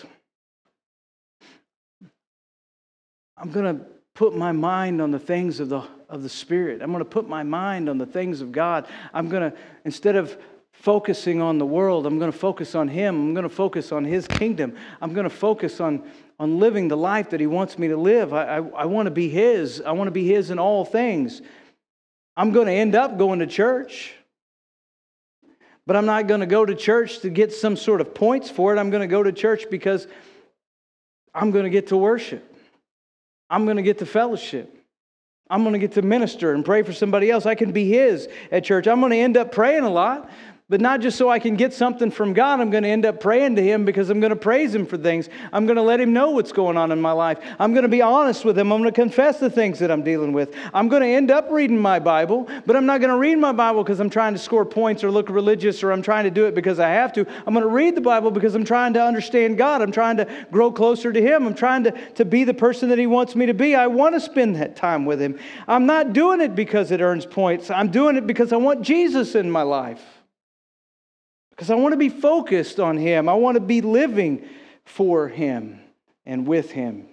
I'm going to put my mind on the things of the Spirit. I'm going to put my mind on the things of God. I'm going to, instead of focusing on the world, I'm going to focus on Him. I'm going to focus on His kingdom. I'm going to focus on living the life that He wants me to live. I want to be His. I want to be His in all things. I'm going to end up going to church. But I'm not going to go to church to get some sort of points for it. I'm going to go to church because I'm going to get to worship. I'm going to get to fellowship. I'm going to get to minister and pray for somebody else. I can be His at church. I'm going to end up praying a lot. But not just so I can get something from God. I'm going to end up praying to Him because I'm going to praise Him for things. I'm going to let Him know what's going on in my life. I'm going to be honest with Him. I'm going to confess the things that I'm dealing with. I'm going to end up reading my Bible, but I'm not going to read my Bible because I'm trying to score points or look religious or I'm trying to do it because I have to. I'm going to read the Bible because I'm trying to understand God. I'm trying to grow closer to Him. I'm trying to be the person that He wants me to be. I want to spend that time with Him. I'm not doing it because it earns points. I'm doing it because I want Jesus in my life. Because I want to be focused on Him. I want to be living for Him and with Him.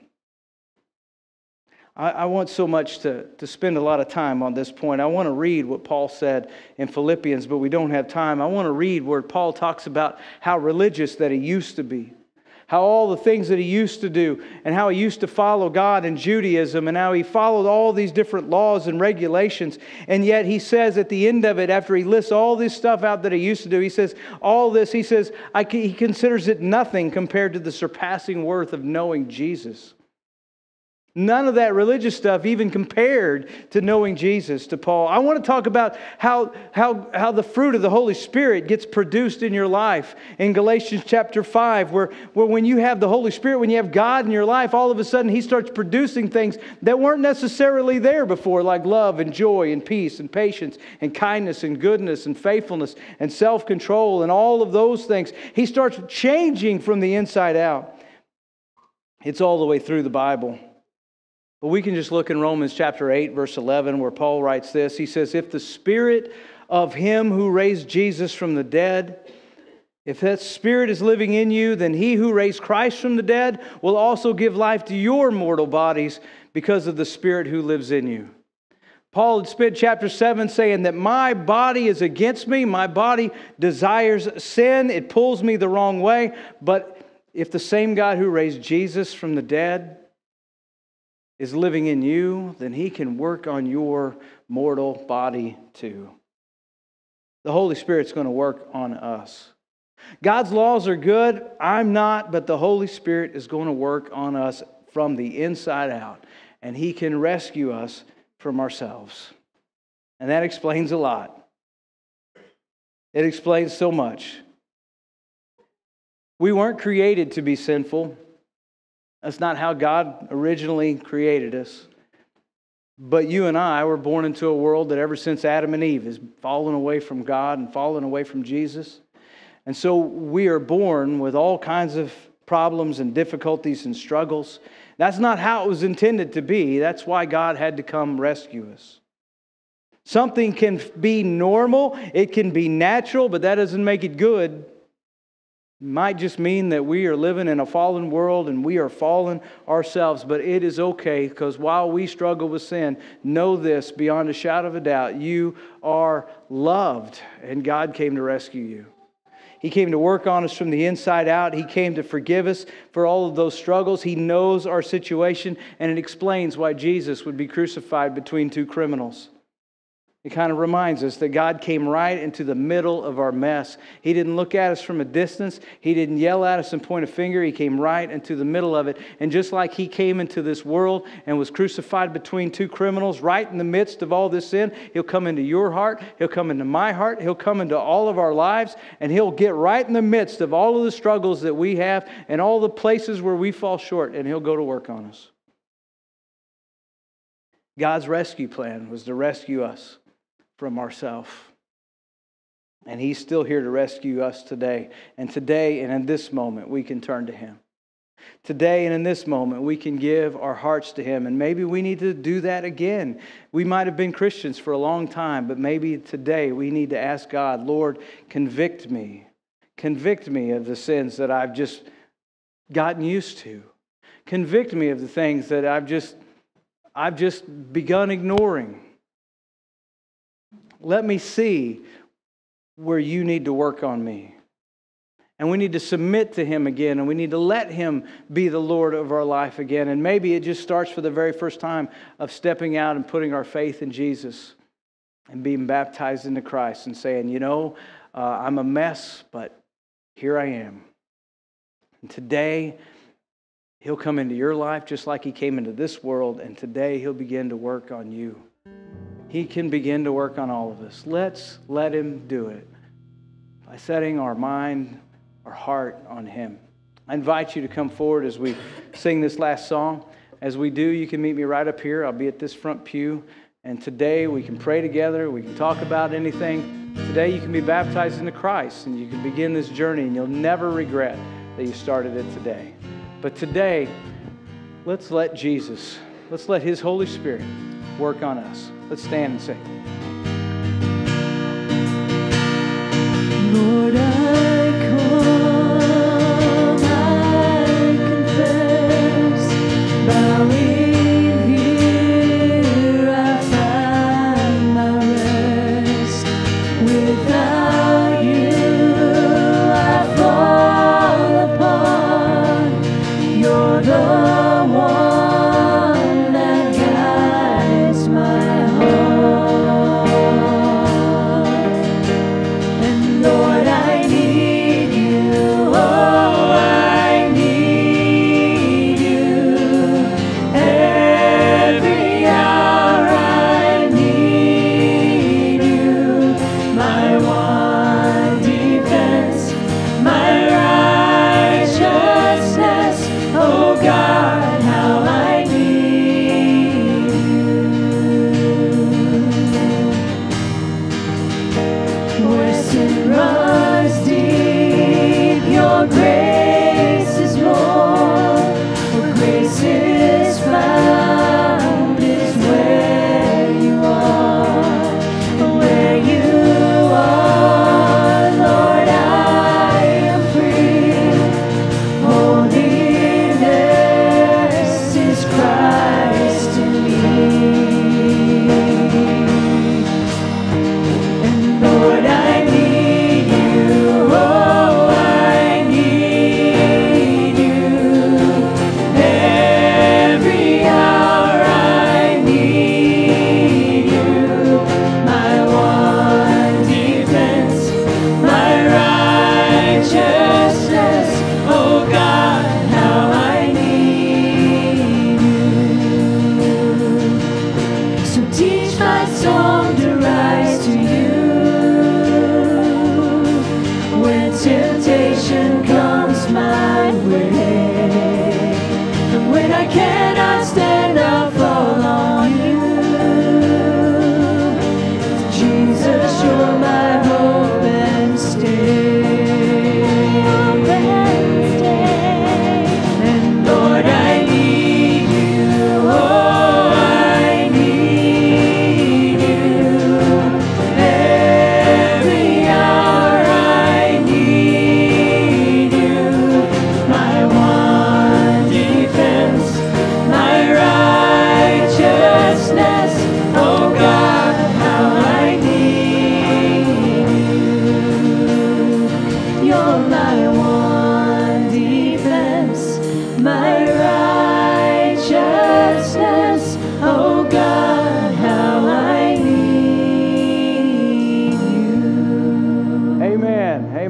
I want so much to spend a lot of time on this point. I want to read what Paul said in Philippians, but we don't have time. I want to read where Paul talks about how religious that he used to be. How all the things that he used to do and how he used to follow God in Judaism and how he followed all these different laws and regulations. And yet he says at the end of it, after he lists all this stuff out that he used to do, he says, all this, he says, he considers it nothing compared to the surpassing worth of knowing Jesus. None of that religious stuff even compared to knowing Jesus to Paul. I want to talk about how the fruit of the Holy Spirit gets produced in your life in Galatians chapter 5, where when you have the Holy Spirit, when you have God in your life, all of a sudden He starts producing things that weren't necessarily there before, like love and joy and peace and patience and kindness and goodness and faithfulness and self-control and all of those things. He starts changing from the inside out. It's all the way through the Bible. But we can just look in Romans chapter 8, verse 11, where Paul writes this. He says, if the Spirit of Him who raised Jesus from the dead, if that Spirit is living in you, then He who raised Christ from the dead will also give life to your mortal bodies because of the Spirit who lives in you. Paul had spent chapter 7 saying that my body is against me. My body desires sin. It pulls me the wrong way. But if the same God who raised Jesus from the dead is living in you, then He can work on your mortal body too. The Holy Spirit's going to work on us. God's laws are good. I'm not, but the Holy Spirit is going to work on us from the inside out. And He can rescue us from ourselves. And that explains a lot. It explains so much. We weren't created to be sinful. That's not how God originally created us. But you and I were born into a world that ever since Adam and Eve has fallen away from God and fallen away from Jesus. And so we are born with all kinds of problems and difficulties and struggles. That's not how it was intended to be. That's why God had to come rescue us. Something can be normal, it can be natural, but that doesn't make it good. It might just mean that we are living in a fallen world and we are fallen ourselves, but it is okay because while we struggle with sin, know this beyond a shadow of a doubt, you are loved and God came to rescue you. He came to work on us from the inside out. He came to forgive us for all of those struggles. He knows our situation and it explains why Jesus would be crucified between two criminals. It kind of reminds us that God came right into the middle of our mess. He didn't look at us from a distance. He didn't yell at us and point a finger. He came right into the middle of it. And just like He came into this world and was crucified between two criminals, right in the midst of all this sin, He'll come into your heart. He'll come into my heart. He'll come into all of our lives. And He'll get right in the midst of all of the struggles that we have and all the places where we fall short. And He'll go to work on us. God's rescue plan was to rescue us from ourselves. And He's still here to rescue us today. And today and in this moment, we can turn to Him. Today and in this moment, we can give our hearts to Him. And maybe we need to do that again. We might have been Christians for a long time, but maybe today we need to ask God, Lord, convict me. Convict me of the sins that I've just gotten used to. Convict me of the things that I've just begun ignoring. Let me see where you need to work on me. And we need to submit to Him again, and we need to let Him be the Lord of our life again. And maybe it just starts for the very first time of stepping out and putting our faith in Jesus and being baptized into Christ and saying, you know, I'm a mess, but here I am. And today, He'll come into your life just like He came into this world, and today He'll begin to work on you. He can begin to work on all of us. Let's let Him do it by setting our mind, our heart on Him. I invite you to come forward as we sing this last song. As we do, you can meet me right up here. I'll be at this front pew. And today we can pray together. We can talk about anything. Today you can be baptized into Christ, and you can begin this journey, and you'll never regret that you started it today. But today, let's let Jesus, let's let His Holy Spirit work on us. Let's stand and sing. Lord, I come, I confess, bowing here I find my rest. Without you I fall apart. You're the one that guides my heart. And Lord, I need you, oh, I need you. Every hour I need you. My one defense, my righteousness, oh God, how I need you. Where sin runs deep, your grace is more. Where grace is found is where you are. Where you are, Lord, I am free. Holiness is Christ in me. And Lord, I need you.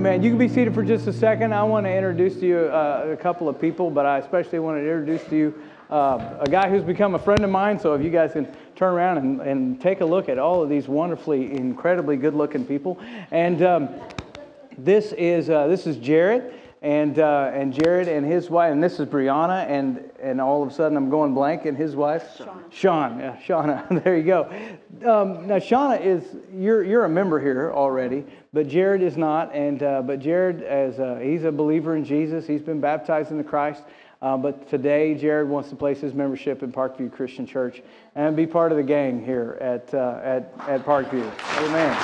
Amen. You can be seated for just a second. I want to introduce to you a couple of people, but I especially want to introduce to you a guy who's become a friend of mine. So if you guys can turn around and take a look at all of these wonderfully, incredibly good-looking people. And this is Jared. And Jared and his wife, and this is Brianna, and all of a sudden I'm going blank, and his wife? Shauna. Yeah, Shauna. There you go. Now Shauna you're a member here already, but Jared is not. And but Jared, he's a believer in Jesus. He's been baptized into Christ. But today Jared wants to place his membership in Parkview Christian Church and be part of the gang here at Parkview. Amen.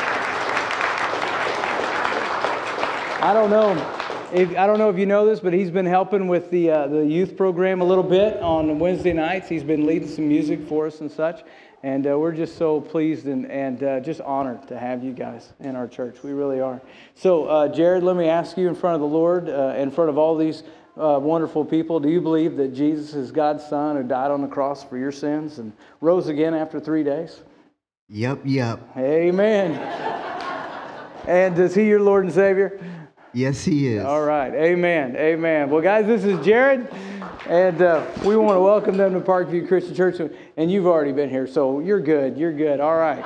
I don't know if you know this, but he's been helping with the youth program a little bit on Wednesday nights. He's been leading some music for us and such. And we're just so pleased and just honored to have you guys in our church. We really are. So, Jared, let me ask you in front of the Lord, in front of all these wonderful people, do you believe that Jesus is God's Son who died on the cross for your sins and rose again after 3 days? Yep. Amen. And is he your Lord and Savior? Yes, he is. All right. Amen. Well, guys, this is Jared, and we want to welcome them to Parkview Christian Church. And you've already been here, so you're good. All right.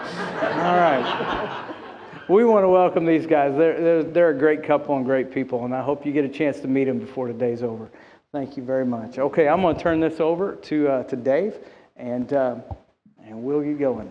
We want to welcome these guys. They're a great couple and great people, and I hope you get a chance to meet them before the day's over. Thank you very much. Okay, I'm going to turn this over to Dave, and we'll get going.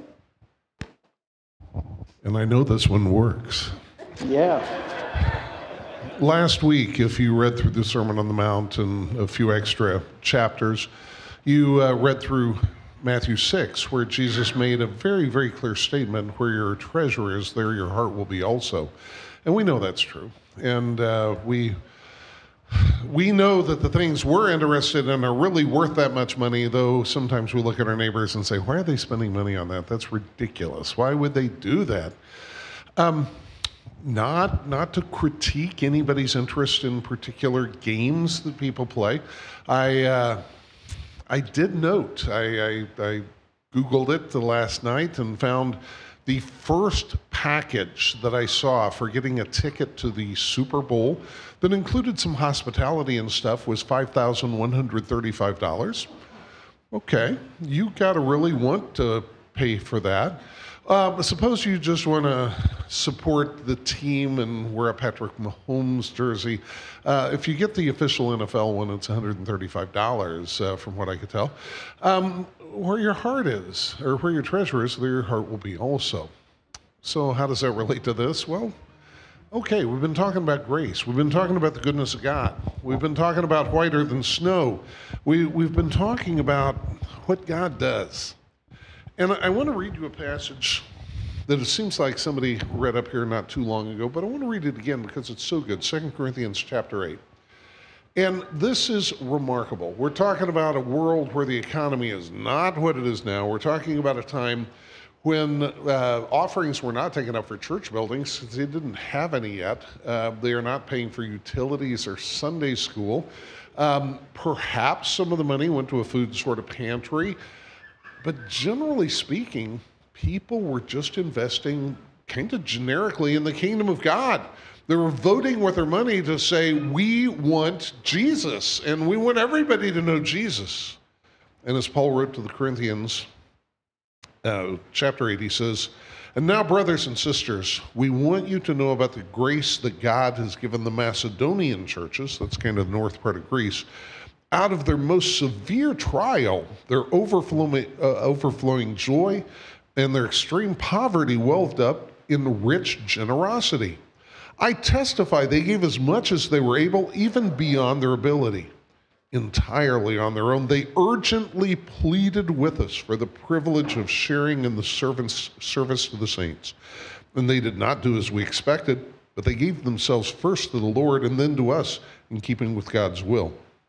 And I know this one works. Yeah. Last week, if you read through the Sermon on the Mount and a few extra chapters, you read through Matthew 6, where Jesus made a very, very clear statement, where your treasure is, there your heart will be also. And we know that's true. And we know that the things we're interested in are really worth that much money, though sometimes we look at our neighbors and say, why are they spending money on that? That's ridiculous. Why would they do that? Not to critique anybody's interest in particular games that people play. I did note, I Googled it the last night and found the first package that I saw for getting a ticket to the Super Bowl that included some hospitality and stuff was $5,135. Okay, you gotta really want to pay for that. Suppose you just want to support the team and wear a Patrick Mahomes jersey. If you get the official NFL one, it's $135 from what I could tell. Where your heart is, or where your treasure is, there your heart will be also. So how does that relate to this? Well, okay, we've been talking about grace. We've been talking about the goodness of God. We've been talking about whiter than snow. We've been talking about what God does. And I want to read you a passage that it seems like somebody read up here not too long ago, but I want to read it again because it's so good. 2 Corinthians chapter 8. And this is remarkable. We're talking about a world where the economy is not what it is now. We're talking about a time when offerings were not taken up for church buildings since they didn't have any yet. They are not paying for utilities or Sunday school. Perhaps some of the money went to a food sort of pantry. But generally speaking, people were just investing kind of generically in the kingdom of God. They were voting with their money to say, we want Jesus, and we want everybody to know Jesus. And as Paul wrote to the Corinthians, chapter 8, he says, and now, brothers and sisters, we want you to know about the grace that God has given the Macedonian churches, that's kind of the north part of Greece, out of their most severe trial, their overflowing joy and their extreme poverty welled up in rich generosity. I testify they gave as much as they were able, even beyond their ability, entirely on their own. They urgently pleaded with us for the privilege of sharing in the service to the saints. And they did not do as we expected, but they gave themselves first to the Lord and then to us in keeping with God's will.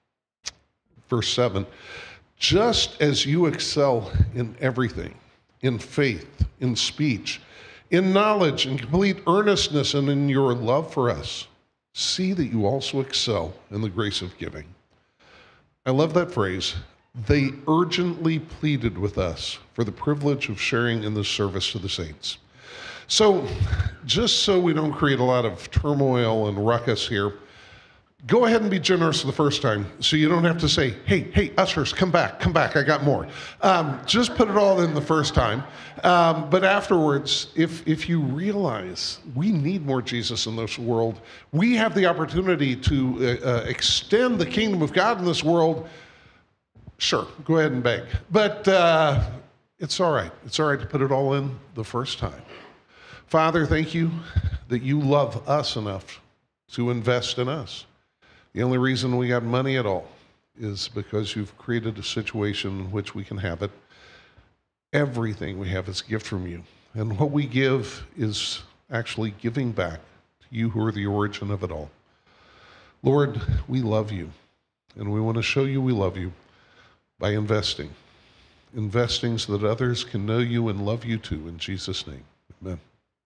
Verse 7, just as you excel in everything, in faith, in speech, in knowledge, in complete earnestness, and in your love for us, see that you also excel in the grace of giving. I love that phrase. They urgently pleaded with us for the privilege of sharing in the service to the saints. So, just so we don't create a lot of turmoil and ruckus here, go ahead and be generous the first time, so you don't have to say, hey, ushers, come back, I got more. Just put it all in the first time. But afterwards, if you realize we need more Jesus in this world, we have the opportunity to extend the kingdom of God in this world, sure, go ahead and beg. But it's all right. It's all right to put it all in the first time. Father, thank you that you love us enough to invest in us. The only reason we got money at all is because you've created a situation in which we can have it. Everything we have is a gift from you. And what we give is actually giving back to you who are the origin of it all. Lord, we love you. And we want to show you we love you by investing. Investing so that others can know you and love you too. In Jesus' name, amen.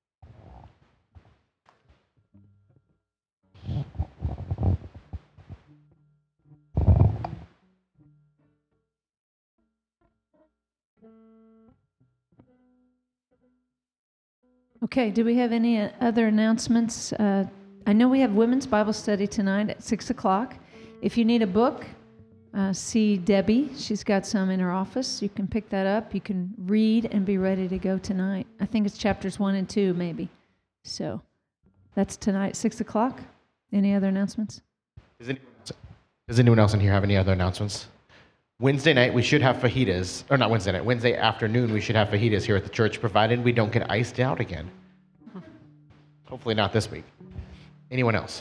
Okay, do we have any other announcements? I know we have women's Bible study tonight at 6 o'clock. If you need a book, see Debbie. She's got some in her office. You can pick that up. You can read and be ready to go tonight. I think it's chapters 1 and 2, maybe. So that's tonight at 6 o'clock. Any other announcements? Does anyone else in here have any other announcements? Wednesday night, we should have fajitas. Or not Wednesday night. Wednesday afternoon, we should have fajitas here at the church, provided we don't get iced out again. Hopefully not this week. Anyone else?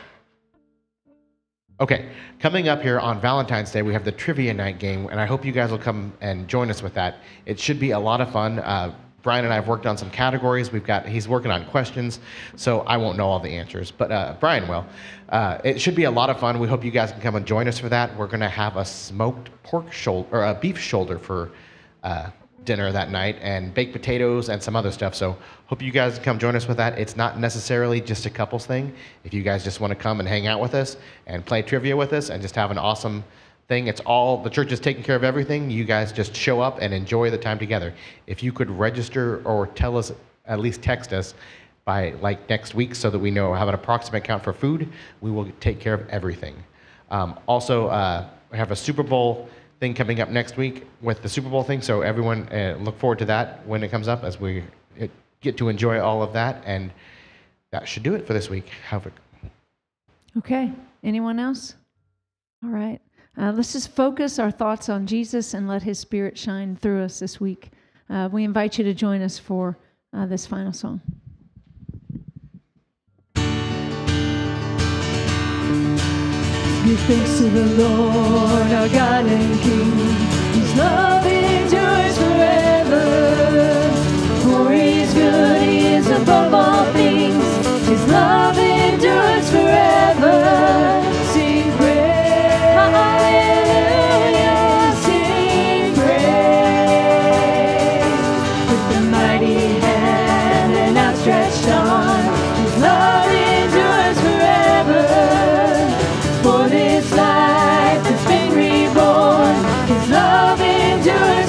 Okay, coming up here on Valentine's Day, we have the trivia night game, and I hope you guys will come and join us with that. It should be a lot of fun. Brian and I have worked on some categories. He's working on questions, so I won't know all the answers, but Brian will. It should be a lot of fun. We hope you guys can come and join us for that. We're going to have a smoked pork shoulder, or a beef shoulder for dinner that night, and baked potatoes and some other stuff. So hope you guys come join us with that. It's not necessarily just a couples thing. If you guys just want to come and hang out with us and play trivia with us and just have an awesome thing, it's all, the church is taking care of everything. You guys just show up and enjoy the time together. If you could register or tell us, at least text us by like next week so that we know, have an approximate count for food, we will take care of everything. Also, we have a Super Bowl thing coming up next week with the Super Bowl thing, so everyone look forward to that when it comes up as we get to enjoy all of that, and that should do it for this week. Okay, anyone else? All right, let's just focus our thoughts on Jesus and let His Spirit shine through us this week. We invite you to join us for this final song. Give thanks to the Lord, our God and King. His love endures forever. For He is good, He is above all things. His love endures forever. Sing praise, hallelujah, sing praise. With the mighty hand and outstretched arm, His love endures forever. For this life that's been reborn, His love endures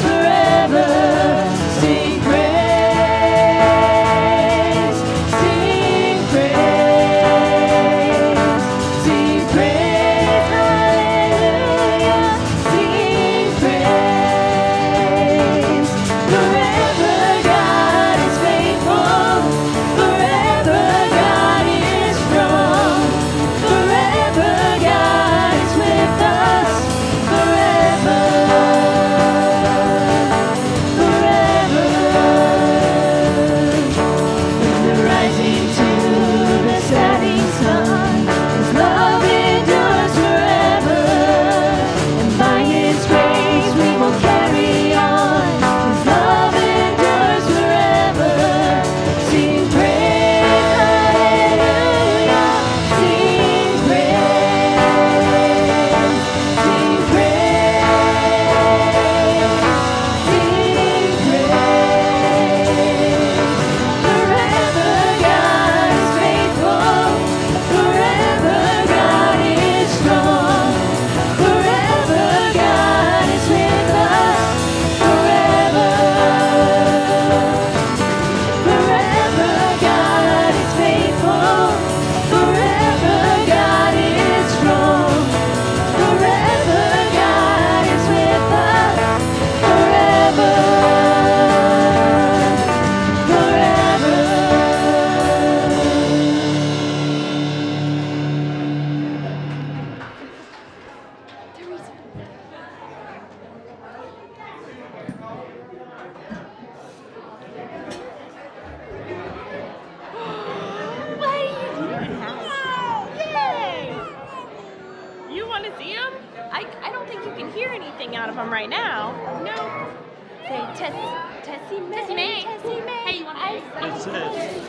out of them right now. No. Say Tessie May. Hey, you want ice? That's it.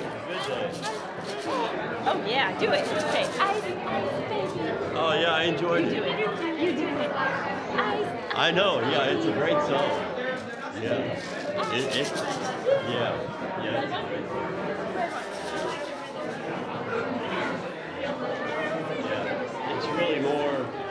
Oh yeah, do it. Okay. Ice, baby. Oh yeah, I enjoyed it. You do it. Ice. I know. Yeah, it's a great song. Yeah. Yeah. Yeah. It's really more